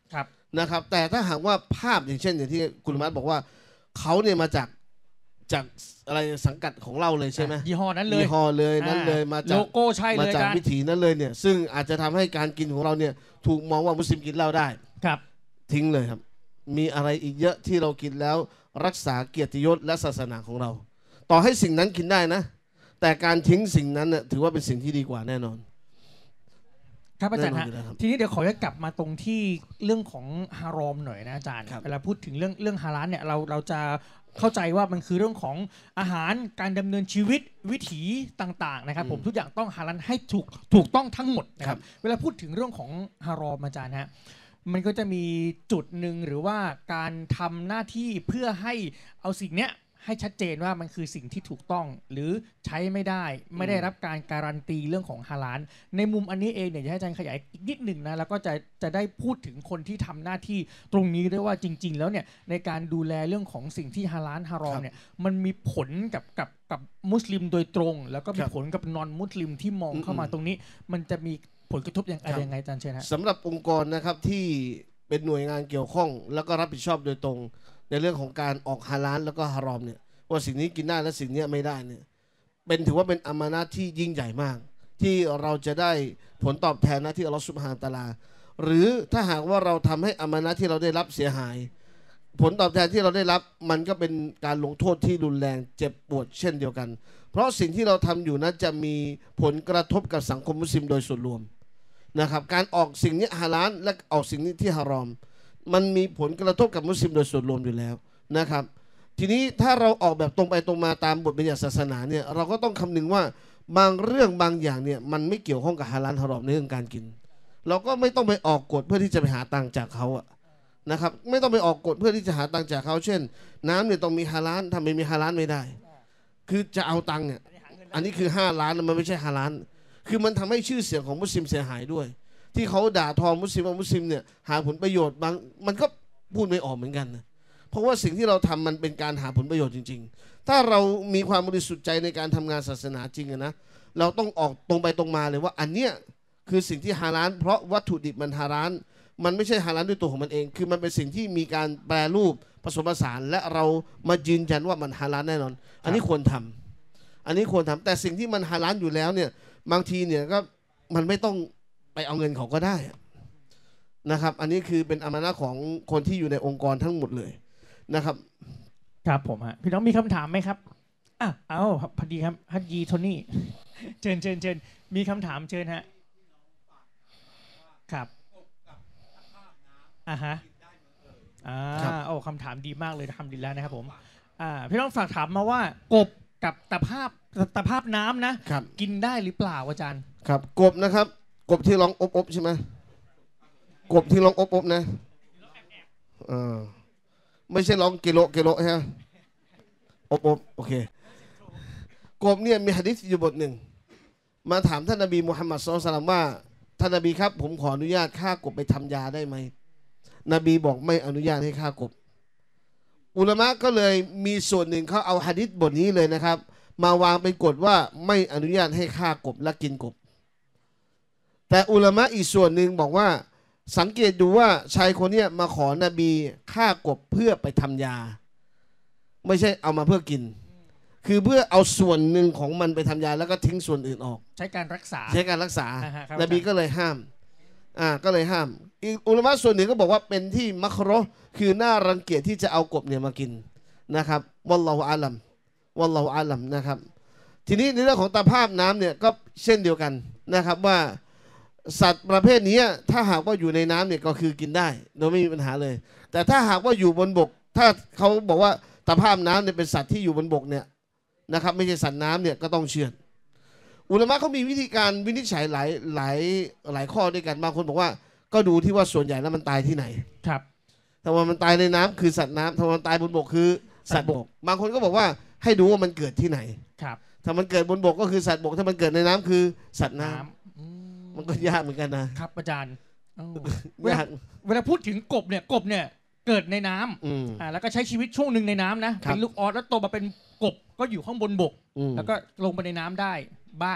Speaker 2: นะครับแต่ถ้าหากว่าภาพอย่างเช่นอย่างที่คุณมัดบอกว่าเขาเนี่ยมาจากจากอะไรสังกัดของเราเลยใช่ไหม
Speaker 1: ยี่ห้อนั้นเลย
Speaker 2: ยี่ห้อเลยนั้นเลยมาจาก
Speaker 1: โลโก้ใช่เลย
Speaker 2: มาจากวิถีนั้นเลยเนี่ยซึ่งอาจจะทำให้การกินของเราเนี่ยถูกมองว่ามุสลิมกินเหล้าได้
Speaker 1: ครับ
Speaker 2: ทิ้งเลยครับมีอะไรอีกเยอะที่เรากินแล้วรักษาเกียรติยศและศาสนาของเราต่อให้สิ่งนั้นกินได้นะแต่การทิ้งสิ่งนั้นเนี่ยถือว่าเป็นสิ่งที่ดีกว่าแน่นอน
Speaker 1: ครับอาจารย์ฮะทีนี้เดี๋ยวขอจะกลับมาตรงที่เรื่องของฮารอมหน่อยนะอาจารย์เวลาพูดถึงเรื่องเรื่องฮาลาลเนี่ยเราเราจะเข้าใจว่ามันคือเรื่องของอาหารการดำเนินชีวิตวิถีต่างๆนะครับผมทุกอย่างต้องฮาลาลให้ถูกถูกต้องทั้งหมดนะครับเวลาพูดถึงเรื่องของฮารอมอาจารย์ฮะมันก็จะมีจุดหนึ่งหรือว่าการทำหน้าที่เพื่อให้เอาสิ่งเนี้ยให้ชัดเจนว่ามันคือสิ่งที่ถูกต้องหรือใช้ไม่ได้ไม่ได้รับการการันตีเรื่องของฮาลาลในมุมอันนี้เองเนี่ยอยากให้อาจารย์ขยายอีกนิดหนึ่งนะแล้วก็จะจะได้พูดถึงคนที่ทำหน้าที่ตรงนี้ด้วยว่าจริงๆแล้วเนี่ยในการดูแลเรื่องของสิ่งที่ฮาลาลฮารอมเนี่ยมันมีผลกับกับกับมุสลิมโดยตรงแล้วก็มีผลกับนอนมุสลิมที่มองเข้ามาตรงนี้มันจะมีผลกระทบอย่างไรยังไงอาจารย์เชนฮะ
Speaker 2: สำหรับองค์กรนะครับที่เป็นหน่วยงานเกี่ยวข้องแล้วก็รับผิดชอบโดยตรงในเรื่องของการออกฮาลาลแล้วก็ฮารอมเนี่ยว่าสิ่งนี้กินได้และสิ่งนี้ไม่ได้เนี่ยเป็นถือว่าเป็นอามานะห์ที่ยิ่งใหญ่มากที่เราจะได้ผลตอบแทนนะที่อัลลอฮฺซุบฮานะฮูวะตะอาลาหรือถ้าหากว่าเราทำให้อามานะห์ที่เราได้รับเสียหายผลตอบแทนที่เราได้รับมันก็เป็นการลงโทษที่รุนแรงเจ็บปวดเช่นเดียวกันเพราะสิ่งที่เราทำอยู่นั้นจะมีผลกระทบกับสังคมมุสลิมโดยส่วนรวมนะครับการออกสิ่งนี้ฮาลาลและออกสิ่งนี้ที่ฮารอมมันมีผลกระทบกับมุสลิมโดยส่วนรวมอยู่แล้วนะครับทีนี้ถ้าเราออกแบบตรงไปตรงมาตามบทบัญญัติศาสนาเนี่ยเราก็ต้องคำนึงว่าบางเรื่องบางอย่างเนี่ยมันไม่เกี่ยวข้องกับฮาลาลฮารอมในเรื่องการกินเราก็ไม่ต้องไปออกกฎเพื่อที่จะไปหาตังค์จากเขาอะนะครับไม่ต้องไปออกกฎเพื่อที่จะหาตังค์จากเขาเช่นน้ำเนี่ยต้องมีฮาลาลทำไมมีฮาลาลไม่ได้คือจะเอาตังค์เนี่ยอันนี้คือห้าล้านมันไม่ใช่ฮาลาลคือมันทำให้ชื่อเสียงของมุสลิมเสียหายด้วยที่เขาด่าทอมุสลิมว่ามุสลิมเนี่ยหาผลประโยชน์บางมันก็พูดไม่ออกเหมือนกันนะเพราะว่าสิ่งที่เราทำมันเป็นการหาผลประโยชน์จริงๆถ้าเรามีความบริสุทธิ์ใจในการทำงานศาสนาจริงนะเราต้องออกตรงไปตรงมาเลยว่าอันเนี้ยคือสิ่งที่ฮาลาลเพราะวัตถุดิบมันฮาลาลมันไม่ใช่ฮาลาลด้วยตัวของมันเองคือมันเป็นสิ่งที่มีการแปรรูปผสมผสานและเรามายืนยันว่ามันฮาลาลแน่นอนอันนี้ควรทำอันนี้ควรทำแต่สิ่งที่มันฮาลาลอยู่แล้วเนี่ยบางทีเนี่ยก็มันไม่ต้องไปเอาเงินเขาก็ได้นะครับอันนี้คือเป็นอามานะห์ของคนที่อยู่ในองค์กรทั้งหมดเลยนะครับ
Speaker 1: ครับผมฮะพี่น้องมีคำถามไหมครับอ่ะเอาพอดีครับฮัจญีโทนี่เชิญเชิญเชิญมีคำถามเชิญฮะครับอ่าฮะอ่าโอ้คำถามดีมากเลยทำดีแล้วนะครับผมอ่าพี่น้องฝากถามมาว่ากบกับตะภาพตะภาพน้ำนะกินได้หรือเปล่าอาจารย์
Speaker 2: ครับกบนะครับกบที่ร้องอบอบใช่ไหมกบที่ร้องอบอบนะอ่าไม่ใช่ร้องกิโลกิโลใช่ไหมอบอบโอเคกบเนี่ยมีหะดีษอยู่บทหนึ่งมาถามท่านนบีมุฮัมมัดศ็อลลัลลอฮุอะลัยฮิวะซัลลัมว่าท่านนบีครับผมขออนุญาตฆ่ากบไปทำยาได้ไหมนบีบอกไม่อนุญาตให้ฆ่ากบอุลามะก็เลยมีส่วนหนึ่งเขาเอาหะดีษบทนี้เลยนะครับมาวางเป็นกฎว่าไม่อนุญาตให้ฆ่ากบและกินกบแต่อุลามะอีกส่วนหนึ่งบอกว่าสังเกตดูว่าชายคนนี้มาขอนบีฆ่ากบเพื่อไปทำยาไม่ใช่เอามาเพื่อกินคือเพื่อเอาส่วนหนึ่งของมันไปทำยาแล้วก็ทิ้งส่วนอื่นออก
Speaker 1: ใช้การรักษา
Speaker 2: ใช้การรักษานบีก็เลยห้ามอ่าก็เลยห้ามอีกอุลามะส่วนหนึ่งก็บอกว่าเป็นที่มักเราะห์คือน่ารังเกียจที่จะเอากบเนี่ยมากินนะครับวัลลอฮุอาลัมวัลลอฮุอาลัมนะครับทีนี้ในเรื่องของตาภาพน้ำเนี่ยก็เช่นเดียวกันนะครับว่าสัตว์ประเภทนี้ถ้าหากว่าอยู่ในน้ำเนี่ยก็คือกินได้โดยไม่มีปัญหาเลยแต่ถ้าหากว่าอยู่บนบกถ้าเขาบอกว่าตาภาพน้ำเนี่ยเป็นสัตว์ที่อยู่บนบกเนี่ยนะครับไม่ใช่สัตว์น้ำเนี่ยก็ต้องเชือดอุลามะเขามีวิธีการวินิจฉัยหลายหลายหลายข้อด้วยกันบางคนบอกว่าก็ดูที่ว่าส่วนใหญ่แล้วมันตายที่ไหน
Speaker 1: ครับ
Speaker 2: ถ้าว่ามันตายในน้ำคือสัตว์น้ำถ้ามันตายบนบกคือสัตว์บกบางคนก็บอกว่าให้ดูว่ามันเกิดที่ไหน
Speaker 1: ครับ
Speaker 2: ถ้ามันเกิดบนบกก็คือสัตว์บกถ้ามันเกิดในน้ำคือสัตว์น้ำมันก็ยากเหมือนกัน
Speaker 1: นะครับอาจารย์เวลาเวลาพูดถึงกบเนี่ยกบเนี่ยเกิดในน้ำอ่าแล้วก็ใช้ชีวิตช่วงหนึ่งในน้ำนะเป็นลูกออสแล้วโตมาเป็นกบก็อยู่ข้างบนบกแล้วก็ลงไปในน้ำได้บ้าง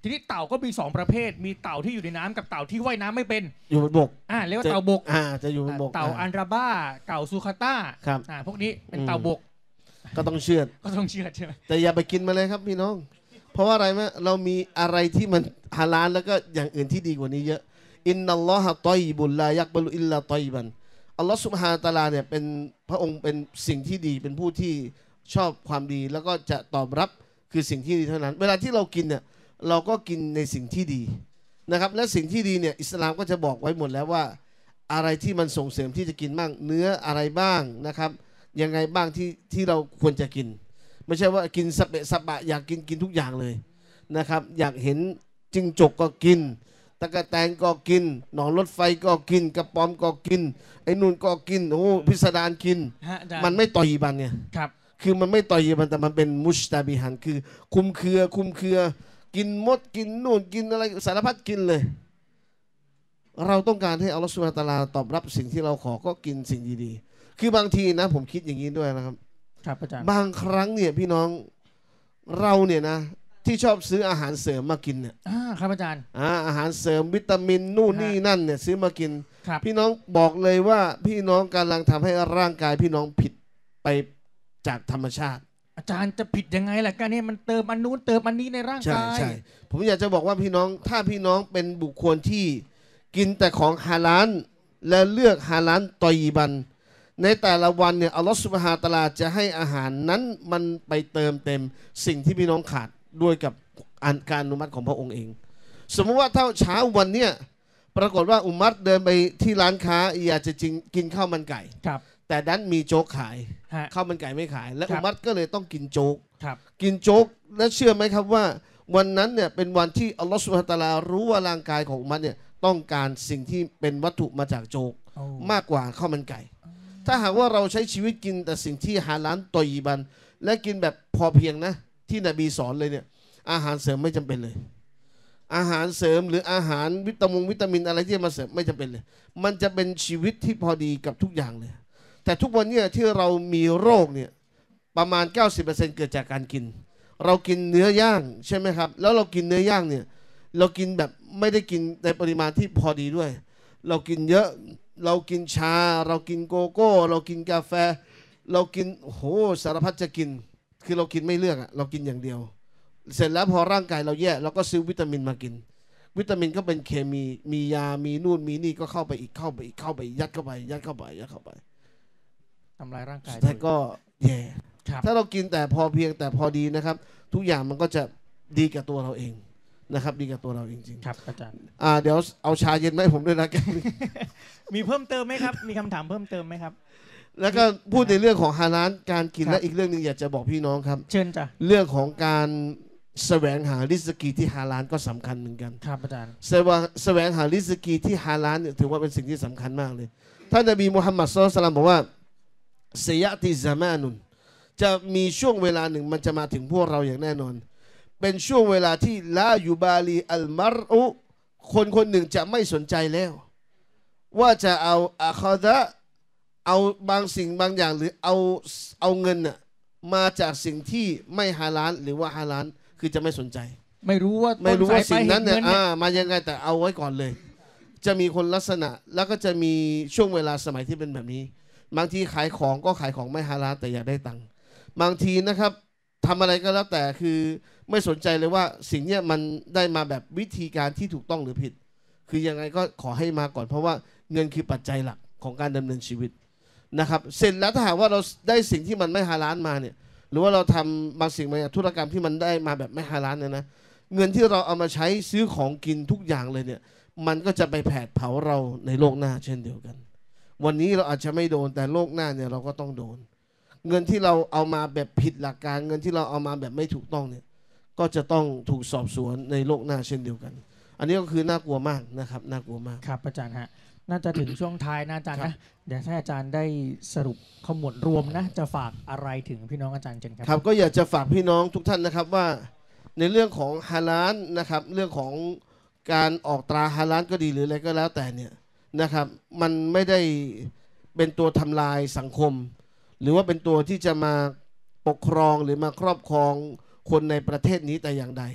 Speaker 1: ทีนี้เต่าก็มีสองประเภทมีเต่าที่อยู่ในน้ำกับเต่าที่ว่ายน้ำไม่เป็น
Speaker 2: อยู่บนบก
Speaker 1: อ่าเรียกว่าเต่าบก
Speaker 2: อ่าจะอยู่บนบก
Speaker 1: เต่าอันราบ้าเต่าซูคาต้า
Speaker 2: ครับ
Speaker 1: อ่าพวกนี้เป็นเต่าบก
Speaker 2: ก็ต้องเชื่อ
Speaker 1: ก็ต้องเชื่อใช่ไหม
Speaker 2: แต่อย่าไปกินมาเลยครับพี่น้องเพราะว่าอะไรไหมเรามีอะไรที่มันฮาลาลแล้วก็อย่างอื่นที่ดีกว่านี้เยอะอินนัลลอฮะตอยบุลลายักบะลุอิลลาตอยบันอัลลอฮฺซุบฮานะฮูวะตะอาลาเนี่ยเป็นพระองค์เป็นสิ่งที่ดีเป็นผู้ที่ชอบความดีแล้วก็จะตอบรับคือสิ่งที่ดีเท่านั้นเวลาที่เรากินเนี่ยเราก็กินในสิ่งที่ดีนะครับและสิ่งที่ดีเนี่ยอิสลามก็จะบอกไว้หมดแล้วว่าอะไรที่มันส่งเสริมที่จะกินบ้างเนื้ออะไรบ้างนะครับยังไงบ้างที่ที่เราควรจะกินไม่ใช่ว่ากินสเปะสปะอยากกินกินทุกอย่างเลยนะครับอยากเห็นจิ้งจกก็กินตะกะแตนก็กินหนอนรถไฟก็กินกระป๋อมก็กินไอ้นู่นก็กินโอ้พิสดารกินมันไม่ต่อยบันเนี่ย
Speaker 1: ครับ
Speaker 2: คือมันไม่ต่อยบันแต่มันเป็นมุชตาบิฮันคือคุมเครือคุมเครือกินมดกินนู่นกินอะไรสารพัดกินเลยเราต้องการให้อัลลอฮฺซุบฮานะฮูวะตะอาลาตอบรับสิ่งที่เราขอก็กินสิ่งดีๆคือบางทีนะผมคิดอย่างนี้ด้วยนะครับ
Speaker 1: ครับอาจารย์
Speaker 2: บางครั้งเนี่ยพี่น้องเราเนี่ยนะที่ชอบซื้ออาหารเสริมมากินเนี่ย
Speaker 1: อ่าครับอาจารย์
Speaker 2: อ่าอาหารเสริมวิตามินนู่นนี่นั่นเนี่ยซื้อมากิน
Speaker 1: ครับ
Speaker 2: พี่น้องบอกเลยว่าพี่น้องกำลังทำให้ร่างกายพี่น้องผิดไปจากธรรมชาติ
Speaker 1: อาจารย์จะผิดยังไงล่ะการนี้มันเติมอันนู้นเติมอันนี้ในร่างกาย
Speaker 2: ใช่ใช่ผมอยากจะบอกว่าพี่น้องถ้าพี่น้องเป็นบุคคลที่กินแต่ของฮาลาลและเลือกฮาลาลตอยบันในแต่ละวันเนี่ยอัลลอฮฺซุบฮานะฮูวะตะอาลาจะให้อาหารนั้นมันไปเติมเต็มสิ่งที่พี่น้องขาดด้วยกับการอนุมัติของพระองค์เองสมมติว่าถ้าเช้าวันเนี้ยปรากฏว่าอุมัรเดินไปที่ร้านค้าอยากจะกินข้าวมันไก่แต่ดันมีโจ๊กขายข้าวมันไก่ไม่ขายและอุมัรก็เลยต้องกินโจ๊กกินโจ๊กและเชื่อไหมครับว่าวันนั้นเนี่ยเป็นวันที่อัลลอฮฺซุบฮานะฮูวะตะอาลารู้ว่าร่างกายของอุมัรเนี่ยต้องการสิ่งที่เป็นวัตถุมาจากโจ๊กมากกว่าข้าวมันไก่ถ้าหากว่าเราใช้ชีวิตกินแต่สิ่งที่ฮาลาลตอยบันและกินแบบพอเพียงนะที่นบีสอนเลยเนี่ยอาหารเสริมไม่จำเป็นเลยอาหารเสริมหรืออาหารวิตามินวิตามินอะไรที่มาเสริมไม่จำเป็นเลยมันจะเป็นชีวิตที่พอดีกับทุกอย่างเลยแต่ทุกวันนี้ที่เรามีโรคเนี่ยประมาณ เก้าสิบเปอร์เซ็นต์ เกิดจากการกินเรากินเนื้อย่างใช่ไหมครับแล้วเรากินเนื้อย่างเนี่ยเรากินแบบไม่ได้กินในปริมาณที่พอดีด้วยเรากินเยอะเรากินชาเรากินโกโก้เรากินกาแฟเรากินโหสารพัดจะกินคือเรากินไม่เลือกอะเรากินอย่างเดียวเสร็จแล้วพอร่างกายเราแย่เราก็ซื้อวิตามินมากินวิตามินก็เป็นเคมีมียามีนู่นมีนี่ก็เข้าไปอีกเข้าไปอีกเข้าไปยัดเข้าไปยัดเข้าไปยัดเข้าไป
Speaker 1: ทำลายร่างกาย
Speaker 2: แต่ก็แย่ถ้าเรากินแต่พอเพียงแต่พอดีนะครับทุกอย่างมันก็จะดีกับตัวเราเองนะครับดีกับตัวเราจริง
Speaker 1: ๆครับอาจารย์
Speaker 2: อ่าเดี๋ยวเอาชาเย็นมาให้ผมด้วยนะแก
Speaker 1: มีเพิ่มเติมไหมครับมีคำถามเพิ่มเติมไหมครับ
Speaker 2: แล้วก็พูดในเรื่องของฮาลาลการกินและอีกเรื่องนึงอยากจะบอกพี่น้องครับ
Speaker 1: เชิญจ้ะ
Speaker 2: เรื่องของการแสวงหาริสกีที่ฮาลาลก็สำคัญเหมือนกัน
Speaker 1: ครับอาจารย์
Speaker 2: แสวงหาริสกีที่ฮาลาลเนี่ยถือว่าเป็นสิ่งที่สำคัญมากเลยท่านนบีมุฮัมมัดศ็อลลัลลอฮุอะลัยฮิวะซัลลัมบอกว่าเซยะติซะมานุนจะมีช่วงเวลาหนึ่งมันจะมาถึงพวกเราอย่างแน่นอนเป็นช่วงเวลาที่ลายูบาลีอัลมัรอุคนคนหนึ่งจะไม่สนใจแล้วว่าจะเอาอะคอดะเอาบางสิ่งบางอย่างหรือเอาเอาเงินน่ะมาจากสิ่งที่ไม่ฮาลาลหรือว่าฮาลาลคือจะไม่สนใจ
Speaker 1: ไม่รู้ว่า
Speaker 2: ไม่รู้ว่าสิ่งนั้นเนี่ยอ่ามายังไงแต่เอาไว้ก่อนเลยจะมีคนลักษณะแล้วก็จะมีช่วงเวลาสมัยที่เป็นแบบนี้บางทีขายของก็ขายของไม่ฮาลาลแต่อยากได้ตังค์บางทีนะครับทำอะไรก็แล้วแต่คือไม่สนใจเลยว่าสิ่งนี้มันได้มาแบบวิธีการที่ถูกต้องหรือผิดคือยังไงก็ขอให้มาก่อนเพราะว่าเงินคือปัจจัยหลักของการดำเนินชีวิตนะครับเสร็จแล้วถ้าหากว่าเราได้สิ่งที่มันไม่ฮาลาลมาเนี่ยหรือว่าเราทำบางสิ่งบางอย่างธุรกรรมที่มันได้มาแบบไม่ฮาลาลเนี่ยนะเงินที่เราเอามาใช้ซื้อของกินทุกอย่างเลยเนี่ยมันก็จะไปแผดเผาเราในโลกหน้าเช่นเดียวกันวันนี้เราอาจจะไม่โดนแต่โลกหน้าเนี่ยเราก็ต้องโดนเงินที่เราเอามาแบบผิดหลักการเงินที่เราเอามาแบบไม่ถูกต้องเนี่ยก็จะต้องถูกสอบสวนในโลกหน้าเช่นเดียวกันอันนี้ก็คือน่ากลัวมากนะครับน่ากลัวมาก
Speaker 1: ครับอาจารย์ฮะน่าจะถึงช่วงท้ายนะอาจารย์นะเดี๋ยวให้อาจารย์ได้สรุปขมวดรวมนะจะฝากอะไรถึงพี่น้องอาจารย์เจนครับ
Speaker 2: ครับก็อยากจะฝากพี่น้องทุกท่านนะครับว่าในเรื่องของฮาลาลนะครับเรื่องของการออกตราฮาลาลก็ดีหรืออะไรก็แล้วแต่เนี่ยนะครับมันไม่ได้เป็นตัวทำลายสังคมหรือว่าเป็นตัวที่จะมาปกครองหรือมาครอบครองคนในประเทศนี้แต่อย่างใด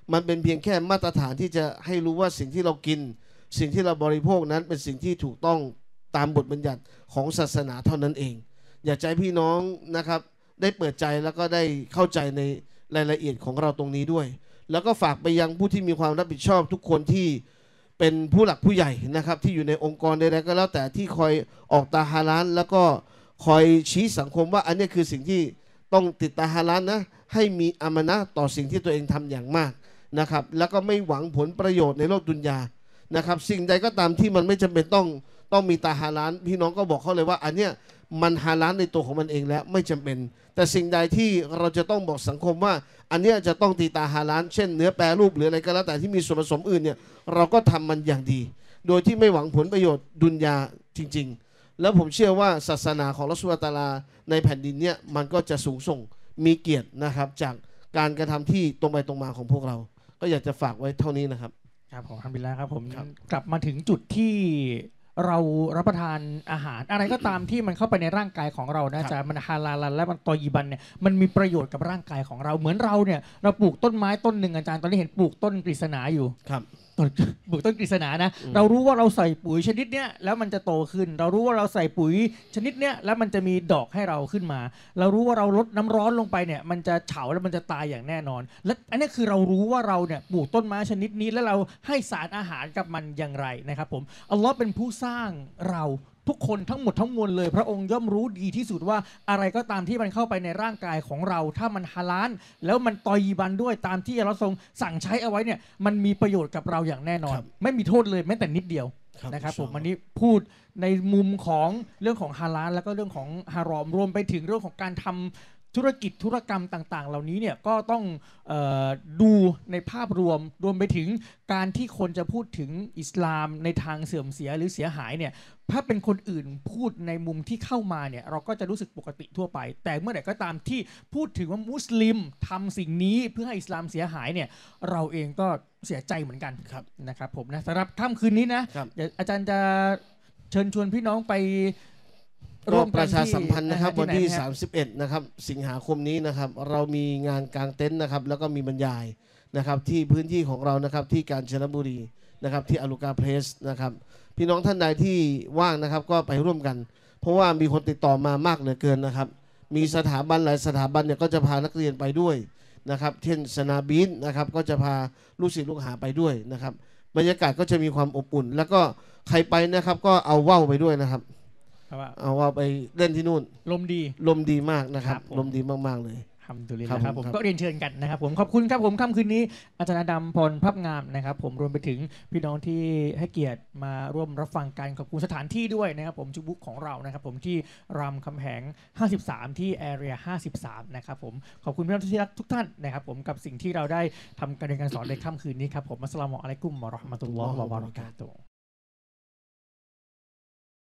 Speaker 2: มันเป็นเพียงแค่มาตรฐานที่จะให้รู้ว่าสิ่งที่เรากินสิ่งที่เราบริโภคนั้นเป็นสิ่งที่ถูกต้องตามบทบัญญัติของศาสนาเท่านั้นเองอยากให้พี่น้องนะครับได้เปิดใจแล้วก็ได้เข้าใจในรายละเอียดของเราตรงนี้ด้วยแล้วก็ฝากไปยังผู้ที่มีความรับผิดชอบทุกคนที่เป็นผู้หลักผู้ใหญ่นะครับที่อยู่ในองค์กรใดๆก็แล้วแต่ที่คอยออกตาฮาลาลแล้วก็คอยชี้สังคมว่าอันนี้คือสิ่งที่ต้องติดตาฮาลาลนะให้มีอามานะห์ต่อสิ่งที่ตัวเองทำอย่างมากนะครับแล้วก็ไม่หวังผลประโยชน์ในโลกดุนยานะครับสิ่งใดก็ตามที่มันไม่จำเป็นต้องต้องมีตาฮาลาลพี่น้องก็บอกเขาเลยว่าอันเนี้ยมันฮาลาลในตัวของมันเองแล้วไม่จำเป็นแต่สิ่งใดที่เราจะต้องบอกสังคมว่าอันเนี้ยจะต้องตีตาฮาลาลเช่นเนื้อแปรรูปหรืออะไรก็แล้วแต่ที่มีส่วนผสมอื่นเนี่ยเราก็ทำมันอย่างดีโดยที่ไม่หวังผลประโยชน์ดุนยาจริงๆแล้วผมเชื่อว่าศาสนาของอัลเลาะห์ซุบฮานะฮูวะตะอาลาในแผ่นดินเนี่ยมันก็จะสูงส่งมีเกียรตินะครับจากการกระทำที่ตรงไปตรงมาของพวกเราก็อยากจะฝากไว้เท่านี้นะครับ
Speaker 1: ครับผมอัลฮัมดุลิลลาห์ครับผมกลับมาถึงจุดที่เรารับประทานอาหารอะไรก็ตามที่มันเข้าไปในร่างกายของเรานะจะมันฮาลาลและมันตอยีบันเนี่ยมันมีประโยชน์กับร่างกายของเราเหมือนเราเนี่ยเราปลูกต้นไม้ต้นหนึ่งอาจารย์ตอนนี้เห็นปลูกต้นกฤษณาอยู่
Speaker 2: ครับ
Speaker 1: ปลูกต้นกฤษณานะเรารู้ว่าเราใส่ปุ๋ยชนิดเนี้ยแล้วมันจะโตขึ้นเรารู้ว่าเราใส่ปุ๋ยชนิดเนี้ยแล้วมันจะมีดอกให้เราขึ้นมาเรารู้ว่าเราลดน้ำร้อนลงไปเนี่ยมันจะเฉาแล้วมันจะตายอย่างแน่นอนและอันนี้คือเรารู้ว่าเราเนี่ยปลูกต้นไม้ชนิดนี้แล้วเราให้สารอาหารกับมันอย่างไรนะครับผมอัลลอฮ์เป็นผู้สร้างเราทุกคนทั้งหมดทั้งมวลเลยพระองค์ย่อมรู้ดีที่สุดว่าอะไรก็ตามที่มันเข้าไปในร่างกายของเราถ้ามันฮาลาลแล้วมันตอยีบันด้วยตามที่อัลเลาะห์ทรงสั่งใช้เอาไว้เนี่ยมันมีประโยชน์กับเราอย่างแน่นอนไม่มีโทษเลยแม้แต่นิดเดียวนะครับผมวันนี้พูดในมุมของเรื่องของฮาลาลแล้วก็เรื่องของฮารอมรวมไปถึงเรื่องของการทำธุรกิจธุรกรรมต่างๆเหล่านี้เนี่ยก็ต้องเอ่อดูในภาพรวมรวมไปถึงการที่คนจะพูดถึงอิสลามในทางเสื่อมเสียหรือเสียหายเนี่ยถ้าเป็นคนอื่นพูดในมุมที่เข้ามาเนี่ยเราก็จะรู้สึกปกติทั่วไปแต่เมื่อไหร่ก็ตามที่พูดถึงว่ามุสลิมทำสิ่งนี้เพื่อให้อิสลามเสียหายเนี่ยเราเองก็เสียใจเหมือนกันนะครับผมนะสำหรับค่ำคืนนี้นะเดี๋ยวอาจารย์จะเชิญชวนพี่น้องไป
Speaker 2: ร่วมประชาสัมพันธ์นะครับวันที่สามสิบเอ็ดนะครับสิงหาคมนี้นะครับเรามีงานกางเต็นท์นะครับแล้วก็มีบรรยายนะครับที่พื้นที่ของเรานะครับที่กาญจนบุรีนะครับที่อาลูกาเพรสนะครับพี่น้องท่านใดที่ว่างนะครับก็ไปร่วมกันเพราะว่ามีคนติดต่อมามากเหลือเกินนะครับมีสถาบันหลายสถาบันเนี่ยก็จะพานักเรียนไปด้วยนะครับเช่นสนาบินนะครับก็จะพาลูกศิษย์ลูกหาไปด้วยนะครับบรรยากาศก็จะมีความอบอุ่นแล้วก็ใครไปนะครับก็เอาว่าวไปด้วยนะครับเอาว่าไปเล่นที่นู่น
Speaker 1: ลมดี
Speaker 2: ลมดีมากนะครับลมดีมากๆเลย
Speaker 1: ทำดูเลยนะครับผมก็เรียนเชิญกันนะครับผมขอบคุณครับผมค่ำคืนนี้อาจารย์อดัมพรพับงามนะครับผมรวมไปถึงพี่น้องที่ให้เกียรติมาร่วมรับฟังกันขอบคุณสถานที่ด้วยนะครับผมจุบุ๊กของเรานะครับผมที่รามคำแหงห้าสิบสามที่แอเรียห้าสิบสามนะครับผมขอบคุณพี่น้องที่รักทุกท่านนะครับผมกับสิ่งที่เราได้ทำการเรียนการสอนในค่ำคืนนี้ครับผมอัสสลามุอะลัยกุมวะเราะห์มะตุลลอฮ์วะบะเราะกาตุฮ์